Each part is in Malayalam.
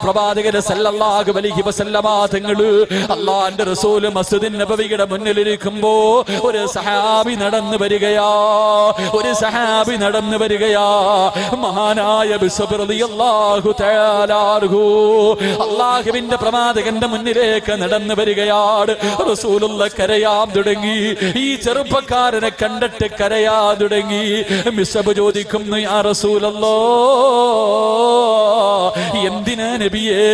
പ്രവാചകൻ സല്ലല്ലാഹു അലൈഹി വസല്ലമ തങ്ങള് അല്ലാഹുവിന്റെ റസൂൽ മസ്ജിദുൻ നബവിയുടെ മുന്നിലിരിക്കുമ്പോ ഒരു സഹാബി നടന്നു വരികയാ. മഹാനായ ബിസ്ബ് റളിയല്ലാഹു തആല അൻഹു അല്ലാഹുവിന്റെ പ്രവാചകന്റെ മുന്നിലേക്ക് നടന്നു വരികയാണ്. റസൂലുള്ളാഹി കരയാൻ തുടങ്ങി. ഈ ചെറുപ്പക്കാരനെ കണ്ടിട്ട് കരയാൻ തുടങ്ങി. ബിസ്ബ് ചോദിക്കുന്നു, യാ റസൂലല്ലാഹ്, എന്തിനാ നബിയേ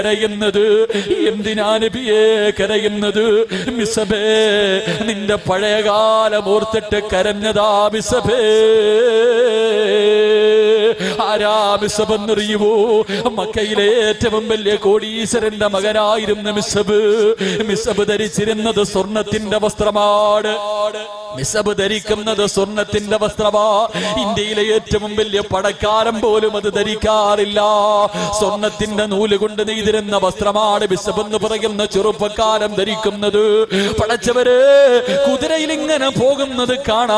കരയുന്നത്? ബിസ്ബേ, നിന്റെ പഴയകാലം ഓർത്തിട്ട് കരഞ്ഞതാ ബിസ്ബേ. ആരാ ബിസ്ബ് എന്നറിയുമോ? മക്കയിലെ ഏറ്റവും വലിയ കോടീശ്വരന്റെ മകനായിരുന്നു ബിസ്ബ് ധരിച്ചിരുന്നത് സ്വർണത്തിന്റെ വസ്ത്രമാണ്. ബിസ്ബ് ധരിക്കുന്നത് സ്വർണത്തിന്റെ വസ്ത്രമാ. ഇന്ത്യയിലെ ഏറ്റവും വലിയ പണക്കാരൻ പോലും അത് ധരിക്കാറില്ല. സ്വർണത്തിന്റെ നൂല് കൊണ്ട് നെയ്തിരുന്ന വസ്ത്രമാണ് ബിസ്ബ് എന്ന് പറയുന്ന ചെറുപ്പക്കാരൻ ധരിക്കുന്നത്. പടച്ചവര് കുതിരയിൽ ഇങ്ങനെ പോകുന്നത് കാണാ.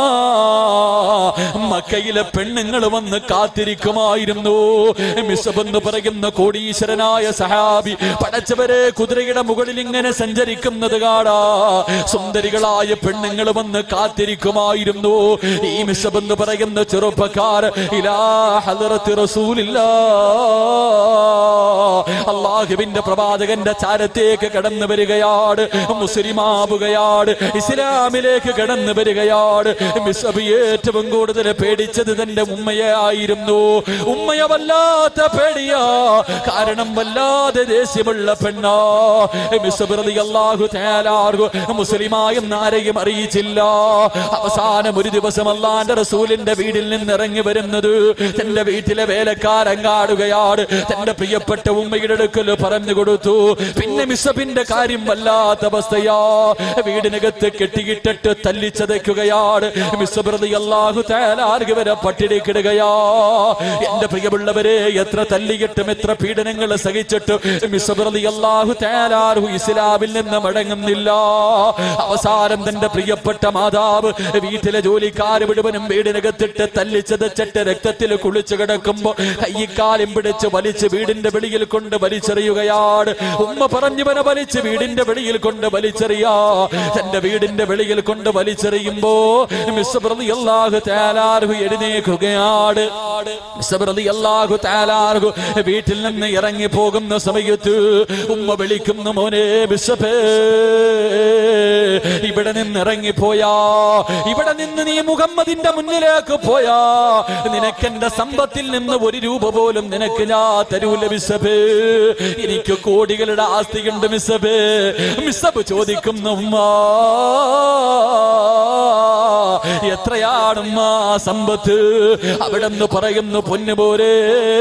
മക്കയിലെ പെണ്ണുങ്ങൾ വന്ന് കാത്തിരിക്കുമായിരുന്നു. ബിസ്ബ് എന്ന് പറയുന്ന കോടീശ്വരനായ സഹാബി പടച്ചവരെ കുതിരയുടെ മുകളിൽ ഇങ്ങനെ സഞ്ചരിക്കുന്നത് കാണാ. സുന്ദരികളായ പെണ്ണുങ്ങൾ വന്ന് കാത്തിരിക്കുമായിരുന്നു. ഈ ബിസ്ബ് എന്ന് പറയുന്ന ചെറുപ്പക്കാരൻ ഇലാ ഹദ്റത്തി റസൂലില്ലാഹ്, അല്ലാഹുവിന്റെ പ്രവാചകന്റെ ചാരത്തേക്ക് കടന്നു വരികയാണ്. മുസ്ലിമാവുകയാണ്, ഇസ്ലാമിലേക്ക് കടന്നു വരികയാണ്. ബിസ്ബ് ഏറ്റവും കൂടുതൽ പേടിച്ചത് തന്റെ ഉമ്മയെ ആയിരുന്നു. ഉമ്മയെ വല്ലാത്ത പേടിയാ. കാരണം വല്ലാതെ ദേഷ്യമുള്ള പെണ്ണാ. ബിസ്ബ് റളിയല്ലാഹു തആല അൻഹു മുസ്ലിമായെന്ന് ആരെയും അറിയിച്ചില്ല. അവസാനം ഒരു ദിവസം അല്ലാഹുവിന്റെ റസൂലിന്റെ വീട്ടിൽ നിന്ന് ഇറങ്ങി വരുന്നത് തന്റെ വീട്ടിലെ വേലക്കാരൻ കാണുകയാണ്. തന്റെ പ്രിയപ്പെട്ട ഉമ്മയുടെ അടുക്കൽ പറഞ്ഞു കൊടുത്തു. പിന്നെ ബിസ്ബിന്റെ കാര്യം വല്ലാത്ത അവസ്ഥയാ. വീടിനകത്ത് കെട്ടിയിട്ടിട്ട് തല്ലിച്ചതയ്ക്കുകയാണ്. ബിസ്ബ് റളിയല്ലാഹു തആല അൻഹു വരെ പട്ടിണിക്കിടുകയാ. എന്റെ പ്രിയമുള്ളവരെ, എത്ര തല്ലിയിട്ടും എത്ര പീഡനങ്ങൾ സഹിച്ചിട്ടും ബിസ്ബ് റളിയല്ലാഹു തആല അൻഹു ഇസ്ലാമിൽ നിന്ന് മടങ്ങുന്നില്ല. അവസാനം തന്റെ പ്രിയപ്പെട്ട മാതാവ് വീട്ടിലെ ജോലിക്കാർ മുഴുവനും വീടിനകത്തിട്ട് തല്ലിച്ചതച്ചിട്ട് രക്തത്തിൽ കുളിച്ചു കിടക്കുമ്പോ കയ്യിക്കാലും പിടിച്ച് വലിച്ച് വീടിന്റെ വെളിയിൽ കൊണ്ട് വലിച്ചെറിയുകയാണ്. ഉമ്മ പറഞ്ഞവനെ വലിച്ച് വീടിന്റെ വെളിയിൽ കൊണ്ട് വലിച്ചെറിയാ. തന്റെ വീടിന്റെ വെളിയിൽ കൊണ്ട് വലിച്ചെറിയുമ്പോ ബിസ്ബ് റളിയല്ലാഹു തആല അൻഹു എഴുന്നേൽക്കുകയാണ്. ബിസ്ബ് റളിയല്ലാഹു തആല അൻഹു വീട്ടിൽ നിന്ന് ഇറങ്ങി പോകുന്ന സമയത്ത് ഉമ്മ വിളിക്കുന്നു, മോനെ ബിസ്ബേ, ഇവിടെ നിന്ന് ഇറങ്ങിപ്പോയാ, ഇവിടെ നിന്ന് നീ മുഹമ്മദിന്റെ മുന്നിലേക്ക് പോയാ, നിനക്കെന്റെ സമ്പത്തിൽ നിന്ന് ഒരു രൂപ പോലും നിനക്ക് ഞാൻ തരൂല ബിസ്ബേ. എനിക്ക് കോടികളുടെ ആസ്തിയുണ്ട് ബിസ്ബേ. ബിസ്ബ് ചോദിക്കുന്നു, ഉമ്മ എത്രയാണുമ്മ സമ്പത്ത്? അവിടെന്ന് പറയുന്നു, പൊന്നുപോരെ,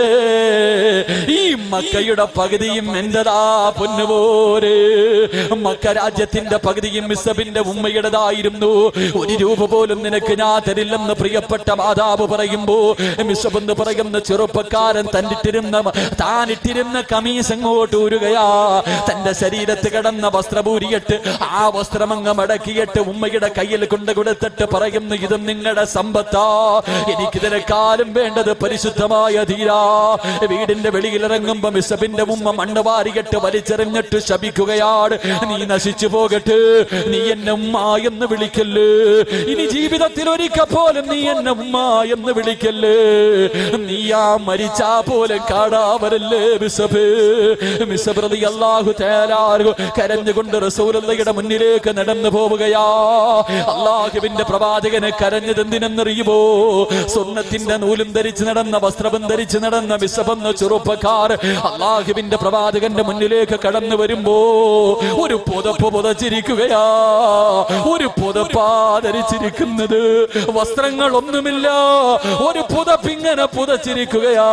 ഈ മക്കയുടെ പകുതിയും എന്റെതാ പൊന്നുപോരെ. മക്ക രാജ്യത്തിന്റെ പകുതിയും ബിസ്ബിന്റെ ഉമ്മയുടേതായിരുന്നു. ഒരു രൂപ പോലും നിനക്ക് ഞാൻ തരില്ലെന്ന് പ്രിയപ്പെട്ട മാതാവ് പറയുമ്പോ ബിസ്ബ് എന്ന് പറയുന്ന ചെറുപ്പക്കാരൻ താനിട്ടിരുന്ന കമീസ് അങ്ങോട്ട് ഊരുകയാ. തന്റെ ശരീരത്ത് കിടന്ന വസ്ത്രമൂരിയിട്ട് ആ വസ്ത്രമങ്ങ് മടക്കിയിട്ട് ഉമ്മയുടെ കയ്യിൽ കൊണ്ട് കൊടുത്തിട്ട് പറയുന്നു, ഇതും നിങ്ങളുടെ സമ്പത്താ, എനിക്കിതിനെക്കാളും വേണ്ടത് പരിശുദ്ധമായ ധീരാ. വീടിന്റെ വെളിയിലിറങ്ങുമ്പോ ബിസ്ബിന്റെ ഉമ്മ മണ്ണ് വാരിയിട്ട് വലിച്ചെറിഞ്ഞിട്ട് ശപിക്കുകയാണ്, നീ നശിച്ചു പോകട്ടെ, നീ എന്നെ ഉമ്മ എന്ന് വിളിക്കല്ലേ, ഇനി ജീവിതത്തിൽ ഒരിക്കൽ പോലും നീ എന്നെ ഉമ്മ എന്ന് വിളിക്കല്ലേ, നീ ആ മരിച്ചാ പോലെ കാണാവരല്ലേ ബിസ്ബ്. ബിസ്ബ് റളിയല്ലാഹു തആല അൻഹു കരഞ്ഞുകൊണ്ട് റസൂലുള്ളാഹിയുടെ മുന്നിലേക്ക് നടന്നു പോവുകയാ. അല്ലാഹുവിന്റെ പ്രവാചകനെ കരഞ്ഞത് എന്തിനെന്നറിയുമോ? സ്വർണ്ണത്തിന്റെ നൂലും ധരിച്ച് നടന്ന വസ്ത്രവും ധരിച്ച് നടന്ന ബിസ്ബ് എന്ന ചെറുപ്പക്കാർ അല്ലാഹുവിന്റെ പ്രവാചകന്റെ മുന്നിലേക്ക് കടന്നു വരുമ്പോ ഒരു പുതപ്പ് പുതച്ചിരിക്കുകയാ. ഒരു പുതപ്പാ ധരിച്ചിരിക്കുന്നത്, വസ്ത്രങ്ങളൊന്നുമില്ല, ഒരു പുതപ്പിങ്ങനെ പുതച്ചിരിക്കുകയാ.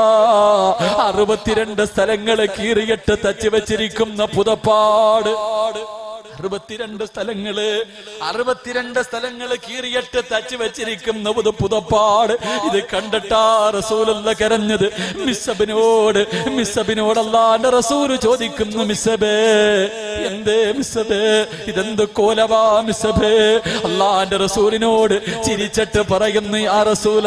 62 സ്ഥലങ്ങളെ കീറിയിട്ട് തച്ചു വെച്ചിരിക്കുന്ന പുതപ്പാട്. 62 സ്ഥലങ്ങള് 62 സ്ഥലങ്ങള് കീറിയിട്ട് തച്ചു വെച്ചിരിക്കുന്ന പുതപ്പാട്. ഇത് കണ്ടിട്ടാ റസൂലുള്ള കരഞ്ഞത്. മിസ്സബിനോട് അല്ലാഹുവിന്റെ റസൂല് ചോദിക്കുന്നു, മിസ്സബേ എന്തേ മിസ്സബേ, ഇതെന്ത് കോലവാ മിസ്സബേ? അല്ലാഹുവിന്റെ റസൂലിനോട് ചിരിച്ചിട്ട് പറയുന്നു, യാ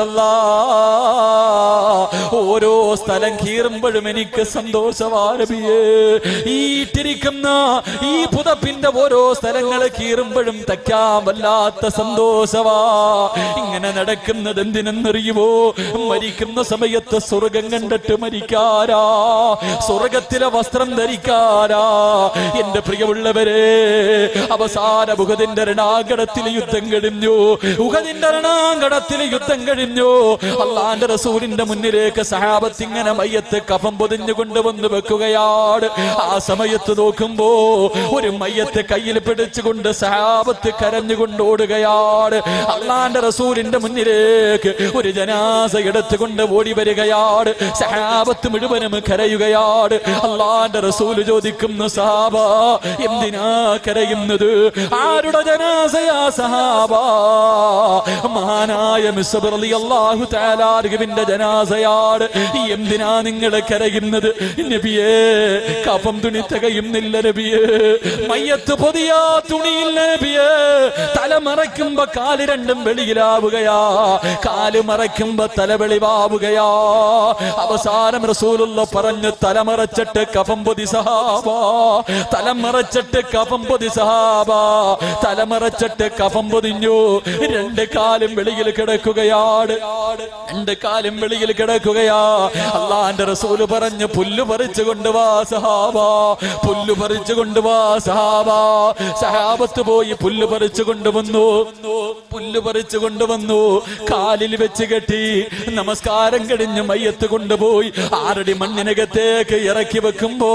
റസൂലല്ലാഹ്, ഓരോ സ്ഥലം കീറുമ്പോഴും എനിക്ക് സന്തോഷമാ നബിയേ. ഈട്ടിരിക്കുന്ന ഈ പുതപ്പിന്റെ ഓരോ സ്ഥലങ്ങൾ കീറുമ്പോഴും തയ്ക്കാൻ വല്ലാത്ത സന്തോഷവാ. ഇങ്ങനെ നടക്കുന്നത് എന്തിനെന്നറിയുമോ? മരിക്കുന്ന സമയത്ത് സ്വർഗം കണ്ടിട്ട് മരിക്കാരാ, സ്വർഗത്തിലെ വസ്ത്രം ധരിക്കാരാ. എന്റെ പ്രിയമുള്ളവരെ, അവസാന ഉഹദിന്റെ രണാങ്കണത്തിൽ യുദ്ധം കഴിഞ്ഞു. ഉഹദിന്റെ രണാങ്കണത്തിൽ യുദ്ധം കഴിഞ്ഞു. അല്ലാഹുവിന്റെ റസൂലിന്റെ മുന്നിലേക്ക് സഹാബത്ത് ഇങ്ങനെ മയ്യത്ത് കഫം പൊതിഞ്ഞു കൊണ്ടുവന്ന് വെക്കുകയാണ്. ആ സമയത്ത് നോക്കുമ്പോ ഒരു മയ്യത്ത് കയ്യിൽ പിടിച്ചുകൊണ്ട് സഹാബത്ത് കരഞ്ഞുകൊണ്ട് ഓടുകയാണ്. അല്ലാഹുവിന്റെ റസൂലിന്റെ മുന്നിലേക്ക് ഒരു ജനാസ എടുത്തുകൊണ്ട് ഓടി വരികയാണ്. സഹാബത്ത് മുഴുവനും കരയുകയാണ്. അല്ലാഹുവിന്റെ റസൂൽ ചോദിക്കുന്നു, സഹാബ എന്തിനാ കരയുന്നത്? ആരുടെ ജനാസയാ സഹാബ? മഹാനായ മിസ്അബ് റളിയല്ലാഹു തആല അൻഹുവിന്റെ ജനാസയാണ്. എന്തിനാ നിങ്ങൾ കരയുന്നത്? നബിയേ, കഫം തുണി തികയുന്നില്ല നബിയേ, മയ്യത്ത് പൊതിയാ തുണിയില്ല നബിയേ, തല മറയ്ക്കുമ്പോ കാല് രണ്ടും വെളിയിലാവുകയാ, കാല് മറയ്ക്കുമ്പോ തല വെളിവാവുകയാ. അവസാനം റസൂലുള്ള പറഞ്ഞു, തലമറച്ചിട്ട് കഫം പൊതി സഹാബ, തലമറച്ചിട്ട് കഫം പൊതി സഹാബ. തലമറച്ചിട്ട് കഫം പൊതിഞ്ഞു. രണ്ട് കാലും വെളിയിൽ കിടക്കുകയാണ്, രണ്ട് കാലും വെളിയിൽ കിടക്കുകയാ. അല്ലാഹുവിന്റെ റസൂല് പറഞ്ഞു, പുല്ല് പറിച്ചു കൊണ്ടുവാ സഹാബ, പുല്ല് പറിച്ചു കൊണ്ടുവാ സഹാബ. സഹാബത്ത് പോയി പുല്ല് പറിച്ചു കൊണ്ടുവന്നു. പുല്ല് പറിച്ചു കൊണ്ടുവന്നു, കാലിൽ വെച്ച് കെട്ടി. നമസ്കാരം കഴിഞ്ഞ് മയ്യത്ത് കൊണ്ടുപോയി 6 അടി മണ്ണിനകത്തേക്ക് ഇറക്കി വെക്കുമ്പോ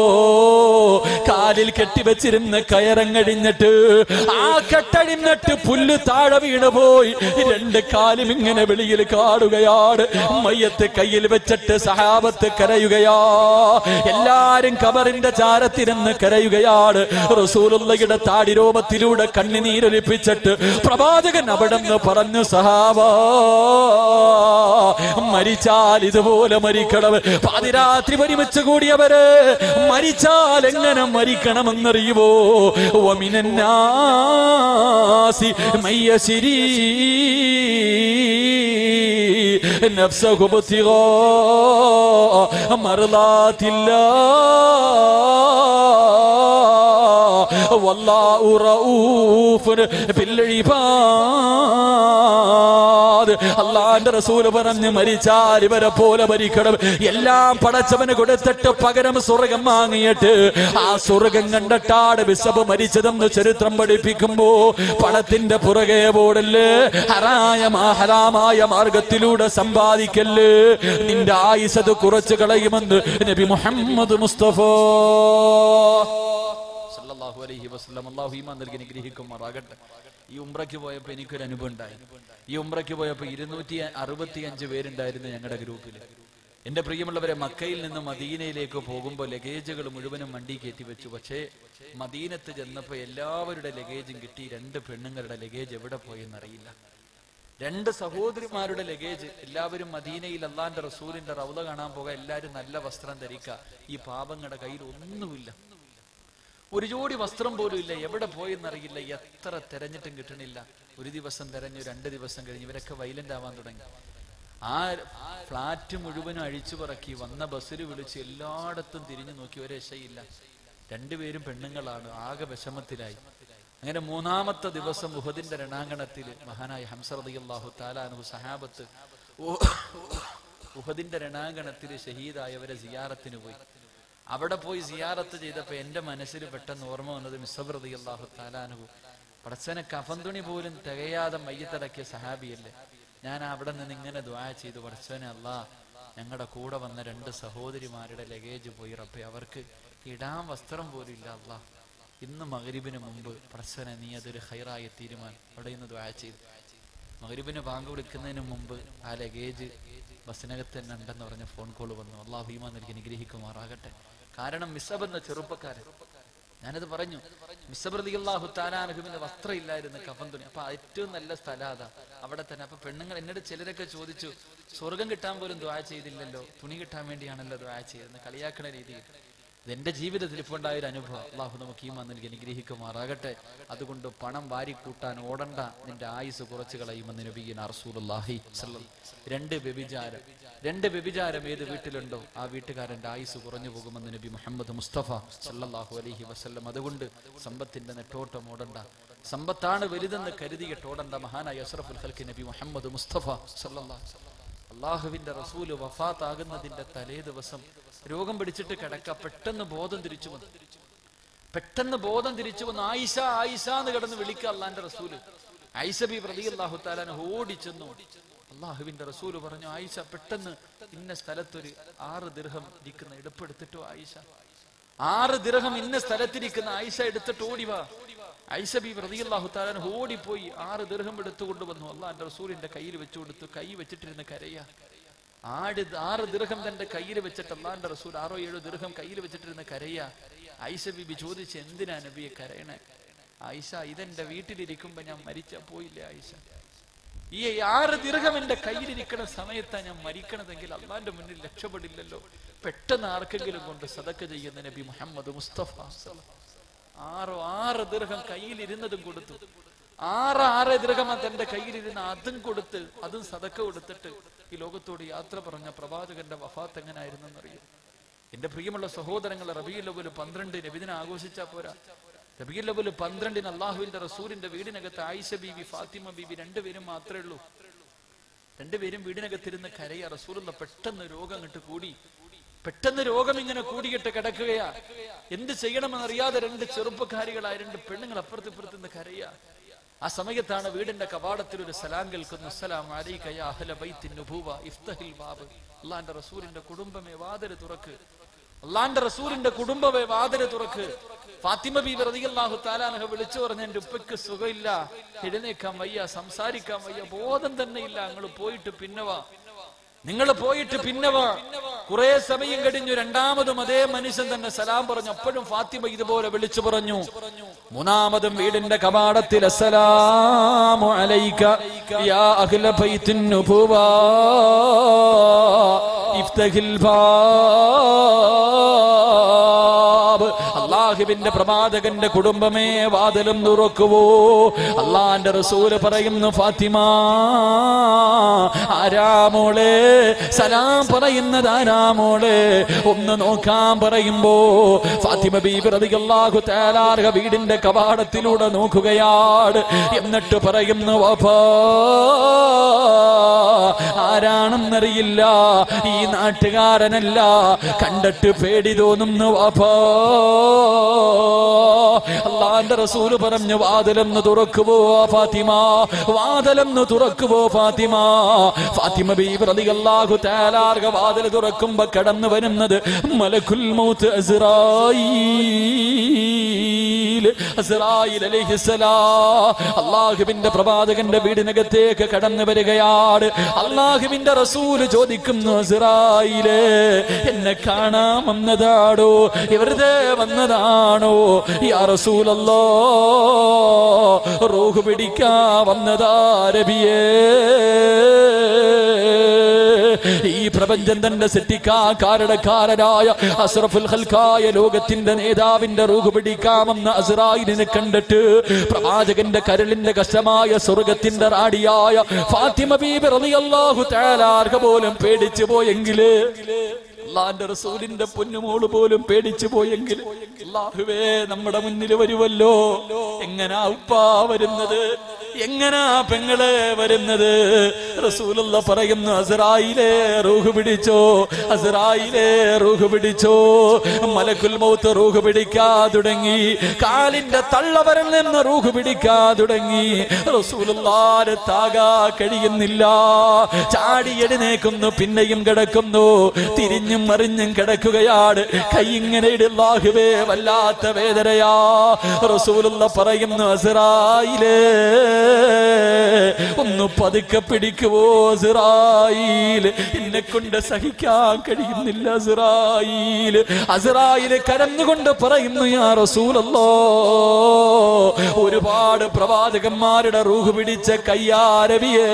കാലിൽ കെട്ടിവെച്ചിരുന്ന കയറങ്ങടിഞ്ഞിട്ട് ആ കെട്ടടിഞ്ഞിട്ട് പുല്ല് താഴെ വീണുപോയി. രണ്ട് കാലും ഇങ്ങനെ വെളിയിൽ കാടുകയാണ്. മയ്യത്ത് കയ്യിൽ വെച്ചിട്ട് സഹാബത്ത് കരയുകയാ. എല്ലാരും ഖബറിന്റെ ചാരത്തിരുന്ന് കരയുകയാണ്. റസൂലുള്ളാഹിയുടെ താടിരോമത്തിലൂടെ കണ്ണുനീരൊലിപ്പിച്ചിട്ട് പ്രവാചകൻ അവിടെന്ന് പറഞ്ഞു, സഹാബാ, മരിച്ചാൽ ഇതുപോലെ മരിക്കണം. പാതിരാത്രി ഒരുമിച്ച് കൂടിയവര് മരിച്ചാൽ എങ്ങനെ മരിക്കണമെന്നറിയുമോ? വമിനന്നാസി മയ്യസിരി നഫ്സഹു ബിത്തിഗാ മർളാത്തില്ലാഹ് വല്ലാഹു റഊഫുൻ ബിൽ ഇബാദ്. അല്ലാഹുവിന്റെ റസൂൽ പറഞ്ഞു, മരിച്ചാൽ ഇവരെ പോലെ മരിക്കണം. എല്ലാം പടച്ചവന് കൊടുത്തിട്ട് പകരം സ്വർഗം വാങ്ങിയിട്ട് ആ സ്വർഗം കണ്ടിട്ടാണ് ബിസബ് മരിച്ചതെന്ന് ചരിത്രം പഠിപ്പിക്കുമ്പോ പണത്തിന്റെ പുറകെ പോടല്ലേ, ഹറാമായ മാർഗത്തിലൂടെ സമ്പാദിക്കല്ലേ, നിന്റെ ആയുസ്സത് കുറച്ചു കളയുമെന്ന് നബി മുഹമ്മദ് മുസ്തഫ സല്ലല്ലാഹു അലൈഹി വസല്ലം. അല്ലാഹു ഈമാൻ നൽകി അനുഗ്രഹിക്കുമാറാകട്ടെ. ഈ ഉംറയ്ക്ക് പോയപ്പോ എനിക്കൊരു അനുഭവം ഉണ്ടായി. ഈ ഉംറയ്ക്ക് പോയപ്പോ 265 പേരുണ്ടായിരുന്നു ഞങ്ങളുടെ ഗ്രൂപ്പിൽ. എന്റെ പ്രിയമുള്ളവരെ, മക്കയിൽ നിന്ന് മദീനയിലേക്ക് പോകുമ്പോൾ ലഗേജുകൾ മുഴുവനും വണ്ടി കയറ്റി വെച്ചു. പക്ഷേ മദീനത്ത് ചെന്നപ്പോ എല്ലാവരുടെ ലഗേജും കിട്ടി. 2 പെണ്ണുങ്ങളുടെ ലഗേജ് എവിടെ പോയെന്നറിയില്ല. 2 സഹോദരിമാരുടെ ലഗേജ്. എല്ലാവരും മദീനയിൽ അല്ലാഹുവിന്റെ റസൂലിന്റെ റൗള കാണാൻ പോകാൻ, എല്ലാവരും നല്ല വസ്ത്രം ധരിക്കുക. ഈ പാപങ്ങളുടെ കയ്യിൽ ഒന്നുമില്ല, ഒരു ജോഡി വസ്ത്രം പോലും ഇല്ല. എവിടെ പോയെന്നറിയില്ല. എത്ര തെരഞ്ഞിട്ടും കിട്ടണില്ല. ഒരു ദിവസം തെരഞ്ഞു, 2 ദിവസം കഴിഞ്ഞ് ഇവരൊക്കെ വൈലന്റ് ആവാൻ തുടങ്ങി. ആ ഫ്ലാറ്റ് മുഴുവനും അഴിച്ചു പറക്കി. വന്ന ബസ്സിൽ വിളിച്ച് എല്ലായിടത്തും തിരിഞ്ഞു നോക്കി, ഒരു രക്ഷയില്ല. 2 പേരും പെണ്ണുങ്ങളാണ്. ആകെ വിഷമത്തിലായി. അങ്ങനെ 3-ാമത്തെ ദിവസം ഉഹദിന്റെ രണാങ്കണത്തിൽ മഹാനായ ഹംസ റളിയല്ലാഹു തആല അൻഹു സഹാബത്ത് ഉഹദിന്റെ രണാങ്കണത്തിൽ ഷഹീദായവരെ സിയാറത്തിന് പോയി. അവിടെ പോയി സിയാറത്ത് ചെയ്തപ്പോ എന്റെ മനസ്സിൽ പെട്ടെന്ന് ഓർമ്മ വന്നത് മിസ്അബ് റളിയല്ലാഹു തആല അൻഹു പടച്ചവനെ കഫൻ തുണി പോലും തികയാതെ മയ്യത്തടക്കിയ സഹാബിയല്ലേ. ഞാൻ അവിടെ നിന്ന് ഇങ്ങനെ ദുആ ചെയ്തു, പടച്ചവനെ അല്ലാഹ്, ഞങ്ങളുടെ കൂടെ വന്ന 2 സഹോദരിമാരുടെ ലഗേജ് പോയി റബ്ബേ, അവർക്ക് ഇടാൻ വസ്ത്രം പോലും ഇല്ല അല്ലാഹ്. ഇന്ന് മഗ്രിബിന് മുമ്പ് പടച്ചവനെ നീ അതൊരു ഖൈറായ തീരുമാനം. അവിടെ നിന്ന് ദുആ ചെയ്തു. മഗ്രിബിന് ബാങ്ക് വിളിക്കുന്നതിന് മുമ്പ് ആ ലഗേജ് ബസ്സിനകത്ത് തന്നെ ഉണ്ടെന്ന് പറഞ്ഞ ഫോൺ കോൾ വന്നു. അല്ലാഹു ഈമാൻ നൽകി അനുഗ്രഹിക്കുമാറാകട്ടെ. കാരണം മിസ്അബ് എന്ന ചെറുപ്പക്കാരൻ ഞാനത് പറഞ്ഞു. മിസ്അബ് റളിയല്ലാഹു തആല അൻഹുവിന്റെ വസ്ത്രം ഇല്ലായിരുന്നു, കഫൻ തുണി. അപ്പൊ ഏറ്റവും നല്ല സ്ഥലം അതാ, അവിടെ തന്നെ. അപ്പൊ പെണ്ണുങ്ങൾ എന്നോട് ചിലരൊക്കെ ചോദിച്ചു, സ്വർഗം കിട്ടാൻ പോലും ദുആ ചെയ്തില്ലല്ലോ, തുണി കിട്ടാൻ വേണ്ടിയാണല്ലോ ദുആ ചെയ്തത്, കളിയാക്കണ രീതിയിൽ. ഇതെന്റെ ജീവിതത്തിൽ ഇപ്പോൾ ഉണ്ടായ ഒരു അനുഭവം. അള്ളാഹു നമുക്ക് ഈമാൻ നൽകി അനുഗ്രഹിക്കുമാറാകട്ടെ. അതുകൊണ്ട് പണം വാരിക്കൂട്ടാൻ ഓടണ്ട, നിന്റെ ആയുസ് കുറച്ചു കളയുമെന്ന് നബിയുനാ റസൂലുള്ളാഹി സ്വല്ലല്ലാഹു. രണ്ട് വ്യഭിചാരം ഏത് വീട്ടിലുണ്ടോ ആ വീട്ടുകാരന്റെ ആയുസ് കുറഞ്ഞു പോകുമെന്ന് നബി മുഹമ്മദ് മുസ്തഫ സല്ലല്ലാഹു അലൈഹി വസല്ലം. അതുകൊണ്ട് സമ്പത്തിന്റെ നെട്ടോട്ടം ഓടണ്ട, സമ്പത്താണ് വലുതെന്ന് കരുതിയിട്ട് ഓടണ്ട. മഹാനായ അഷ്റഫുൽ ഖൽഖ് നബി മുഹമ്മദ് മുസ്തഫ സല്ലല്ലാഹു അലൈഹി വസല്ലം, അള്ളാഹുവിന്റെ റസൂല് വഫാത്താകുന്നതിന്റെ തലേ ദിവസം രോഗം പിടിച്ചിട്ട് കിടക്ക. പെട്ടെന്ന് ബോധം തിരിച്ചു വന്നു. ആയിഷ ആയിഷ എന്ന് കിടന്ന് വിളിക്കുക അള്ളാന്റെ റസൂല്. ആയിഷ ബീവി റളിയല്ലാഹു തആല ഓടിച്ചെന്നു. അള്ളാഹുവിന്റെ റസൂല് പറഞ്ഞു, ആയിഷ പെട്ടെന്ന് ഇന്ന സ്ഥലത്തൊരു 6 ദിർഹം ഇരിക്കുന്ന എടുപ്പെടുത്തിട്ടോ ആയിഷ, 6 ദിർഹം ഇന്ന സ്ഥലത്തിരിക്കുന്ന ആയിഷ എടുത്തിട്ട് ഓടിവാ. ആയിഷ ബീവി റളിയല്ലാഹു തആല ഓടിപ്പോയി 6 ദിർഹം എടുത്തുകൊണ്ട് വന്നു. അള്ളാന്റെ റസൂലിന്റെ കയ്യിൽ വെച്ചു കൊടുത്തു. കൈ വെച്ചിട്ടിരുന്ന് കരയാ. 6 ദിർഹം തന്റെ കയ്യിൽ വെച്ചിട്ട് അള്ളാന്റെ റസൂൽ 6-7 ദിർഹം കയ്യിൽ വെച്ചിട്ടിരുന്ന് കരയാ. ആയിഷ ബീബി ചോദിച്ചു, എന്തിനാ നബിയെ കരയണേ? ആയിഷ, ഇതെന്റെ വീട്ടിലിരിക്കുമ്പോ ഞാൻ മരിച്ചാ പോയില്ലേ ആയിഷ, ഈ 6 ദിർഹം എന്റെ കയ്യിലിരിക്കുന്ന സമയത്താ ഞാൻ മരിക്കണതെങ്കിൽ അള്ളാന്റെ മുന്നിൽ രക്ഷപ്പെടില്ലല്ലോ. പെട്ടെന്ന് ആർക്കെങ്കിലും കൊണ്ട് സദക്ക ചെയ്യുന്ന നബി മുഹമ്മദ് മുസ്തഫ 6 ദിർഹം കയ്യിലിരുന്നതും കൊടുത്തു. 6 ദിർഹം തന്റെ കയ്യിലിരുന്ന അതും കൊടുത്ത്, അതും സദക്ക കൊടുത്തിട്ട് ഈ ലോകത്തോട് യാത്ര പറഞ്ഞ പ്രവാചകന്റെ വഫാത്ത് എങ്ങനായിരുന്നെന്നറിയും. എന്റെ പ്രിയമുള്ള സഹോദരങ്ങൾ, റബീഉൽ അവ്വൽ 12 നബിദിനം ആഘോഷിച്ചാ പോരാ. റബീഉൽ അവ്വൽ 12 അള്ളാഹുവിന്റെ റസൂലിന്റെ വീടിനകത്ത് ആയിഷ ബീവി ഫാത്തിമ ബീവി 2 പേരും മാത്രമേ ഉള്ളൂ. 2 പേരും വീടിനകത്തിരുന്ന് കരയാ. റസൂലുള്ള പെട്ടെന്ന് രോഗം കൂടി. പെട്ടെന്ന് രോഗം ഇങ്ങനെ കൂടിയിട്ട് കിടക്കുകയാ. എന്ത് ചെയ്യണമെന്നറിയാതെ 2 ചെറുപ്പക്കാരികളായ 2 പെണ്ണുങ്ങൾ അപ്പുറത്തിപ്പുറത്ത് നിന്ന് കരയാ. ആ സമയത്താണ് വീടിന്റെ കവാടത്തിൽ ഒരു സലാം കേൾക്കുന്നു. അസ്സലാമു അലൈക യാ അഹ്ല ബൈത്തിൻ നുബുവ ഇഫ്തഹിൽ ബാബ്. അല്ലാഹുവിന്റെ റസൂലിന്റെ കുടുംബമേ വാതിൽ തുറക്ക്, അല്ലാഹുവിന്റെ റസൂലിന്റെ കുടുംബമേ വാതിൽ തുറക്ക്. ഫാത്തിമ ബീവി റളിയല്ലാഹു തആല അൻഹ വിളിച്ചു പറഞ്ഞു, എന്റെ ഉപ്പയ്ക്ക് സുഖമില്ല, എഴുന്നേക്കാൻ വയ്യ, സംസാരിക്കാൻ വയ്യ, ബോധം തന്നെ ഇല്ല, നിങ്ങൾ പോയിട്ട് പിന്നെ വാ. കുറെ സമയം കഴിഞ്ഞു. രണ്ടാമതും അതേ മനുഷ്യൻ തന്നെ സലാം പറഞ്ഞു. അപ്പോഴും ഫാത്തിമ ഇതുപോലെ വിളിച്ചു പറഞ്ഞു. മൂന്നാമതും വീടിന്റെ കവാടത്തിൽ അസ്സലാമു അലൈക യാ അഹ്ല ബൈത്തിൻ നുബുവ ഇഫ്തഹിൽ ബാബ്. അല്ലാഹുവിന്റെ പ്രവാചകന്റെ കുടുംബമേ വാതിലും തുറക്കുവോ. അല്ലാഹുവിന്റെ റസൂല് പറയുന്നു, ഫാത്തിമ ആരാമോളെ, സലാം പറയുന്നത് ആരാമോളെ, ഒന്ന് നോക്കാൻ പറയുമ്പോ ഫാത്തിമ ബീബി റളിയല്ലാഹു തആല വീടിന്റെ കവാടത്തിലൂടെ നോക്കുകയാണ്. എന്നിട്ട് പറയുന്നു, വാപ്പാ ആരാണെന്നറിയില്ല, ഈ നാട്ടുകാരനല്ല, കണ്ടിട്ട് പേടി തോന്നുന്നു വാപ്പാ. അല്ലാഹുവിന്റെ റസൂല് പറഞ്ഞു, വാതിലൊന്ന് തുറക്കുവോ ഫാത്തിമ, വാതിലൊന്ന് തുറക്കുവോ ഫാത്തിമ. ഫാത്തിമ ബീബി റളിയല്ലാഹു തആല വാതിൽ തുറക്കുമ്പോ കടന്നു വരുന്നത് മലക്കുൽ മൗത്ത് അസ്റായീൽ അലൈഹിസ്സലാം. അല്ലാഹുവിന്റെ പ്രവാചകന്റെ വീടിനകത്തേക്ക് കടന്നു വരികയാണ്. അല്ലാഹുവിന്റെ റസൂല് ചോദിക്കുന്നു, അസ്റായീലേ എന്നെ കാണാൻ വന്നതാണോ, വെറുതെ വന്നതാണോ? യാ റസൂലല്ലാഹ്, റൂഹ് പിടിക്കാൻ വന്നതാ നബിയേ. ഈ പ്രപഞ്ചം തന്നെ സൃഷ്ടിക്കാൻ കാരണക്കാരനായ അസ്റഫുൽ ഖൽഖായ ലോകത്തിന്റെ നേതാവിന്റെ റൂഹ് പിടിക്കാമെന്ന അസ്റായിലിനെ കണ്ടിട്ട് പ്രവാചകന്റെ കരളിന്റെ കഷ്ടമായ സ്വർഗത്തിന്റെ റാഡിയായ ഫാത്തിമ ബീബി റളിയല്ലാഹു തആല പോലും പേടിച്ചു പോയെങ്കില്, അല്ലാഹുവിന്റെ റസൂലിന്റെ പൊന്നുമോള് പോലും പേടിച്ചു പോയെങ്കിൽ, അല്ലാഹുവേ നമ്മുടെ മുന്നിൽ വരുമല്ലോ. എങ്ങനാ ഉപ്പാ വരുന്നത്, എങ്ങനാ പെങ്ങളെ വരുന്നത്? റസൂലുള്ള പറയുന്നു, അസ്റായിലേ റൂഹ് പിടിച്ചോ, അസ്റായിലേ റൂഹ് പിടിച്ചോ. മലക്കുൽ മൗത്ത് റൂഹ് പിടിക്കാൻ തുടങ്ങി. കാലിന്റെ തള്ളവരിൽ നിന്ന് റൂഹ് പിടിക്കാൻ തുടങ്ങി. റസൂലുള്ളാഹിനെ താകാ കഴിയുന്നില്ല. ചാടി എഴുന്നേക്കുന്നു, പിന്നെയും കിടക്കുന്നു, തിരിഞ്ഞും മറിഞ്ഞും കിടക്കുകയാണ്. കൈ ഇങ്ങനെ ഇടുല്ലാഹുവേ, വല്ലാത്ത വേദനയാ. റസൂലുള്ള പറയുന്നു, അസ്റായിലേ ഒന്ന് പതുക്കെ പിടിക്കുവോ അസ്റായീൽ, എന്നെ കൊണ്ട് സഹിക്കാൻ കഴിയുന്നില്ല അസ്റായീൽ. അസ്റായീൽ കരഞ്ഞുകൊണ്ട് പറയുന്നു, യാ റസൂലല്ലാഹ്, ഒരുപാട് പ്രവാചകന്മാരുടെ റൂഹ് പിടിച്ച കയ്യാരവിയേ,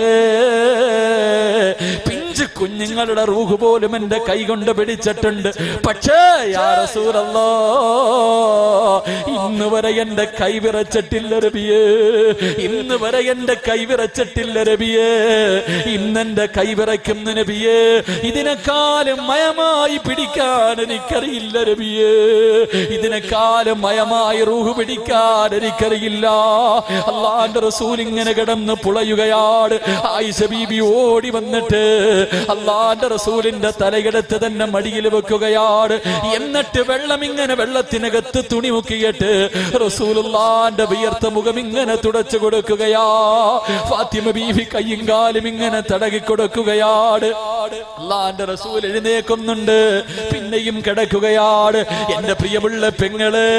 പിഞ്ചു കുഞ്ഞുങ്ങളുടെ റൂഹ് പോലും എന്റെ കൈ കൊണ്ട് പിടിച്ചിട്ടുണ്ട്. പക്ഷേ യാ റസൂലല്ലാഹ്, ഇന്ന് വരെ എന്റെ കൈ വിറച്ചിട്ടില്ല നബിയേ, ഇന്ന് വരെ എന്റെ കൈ വിറച്ചിട്ടില്ല നബിയേ, ഇന്നെന്റെ കൈ വിറയ്ക്കുന്നു നബിയേ. ഇതിനെക്കാളും മയമായി പിടിക്കാൻ എനിക്കറിയില്ല നബിയേ, ഇതിനെക്കാളും മയമായി റൂഹ് പിടിക്കാൻ എനിക്കറിയില്ല. അല്ലാഹുവിന്റെ റസൂൽ ഇങ്ങനെ കിടന്ന് പുളയുകയാണ്. ആയിഷ ബീബി ഓടി വന്നിട്ട് അല്ലാഹുവിന്റെ റസൂലിന്റെ തലയെടുത്ത് തന്നെ മടിയിൽ വെക്കുകയാണ്. എന്നിട്ട് വെള്ളം ഇങ്ങനെ വെള്ളത്തിനകത്ത് തുണി മുക്കിയിട്ട് റസൂലുള്ളാഹിന്റെ വിയർത്ത മുഖം ഇങ്ങനെ തുടച്ചു കൊടുക്കുകയാ. ഫാത്തിമ ബീവി കയ്യും കാലും ഇങ്ങനെ തടകി കൊടുക്കുകയാണ്. അല്ലാഹുവിന്റെ റസൂൽ എഴുന്നേക്കുന്നുണ്ട്, പിന്നെയും കിടക്കുകയാണ്. എന്റെ പ്രിയമുള്ള പെങ്ങളെ,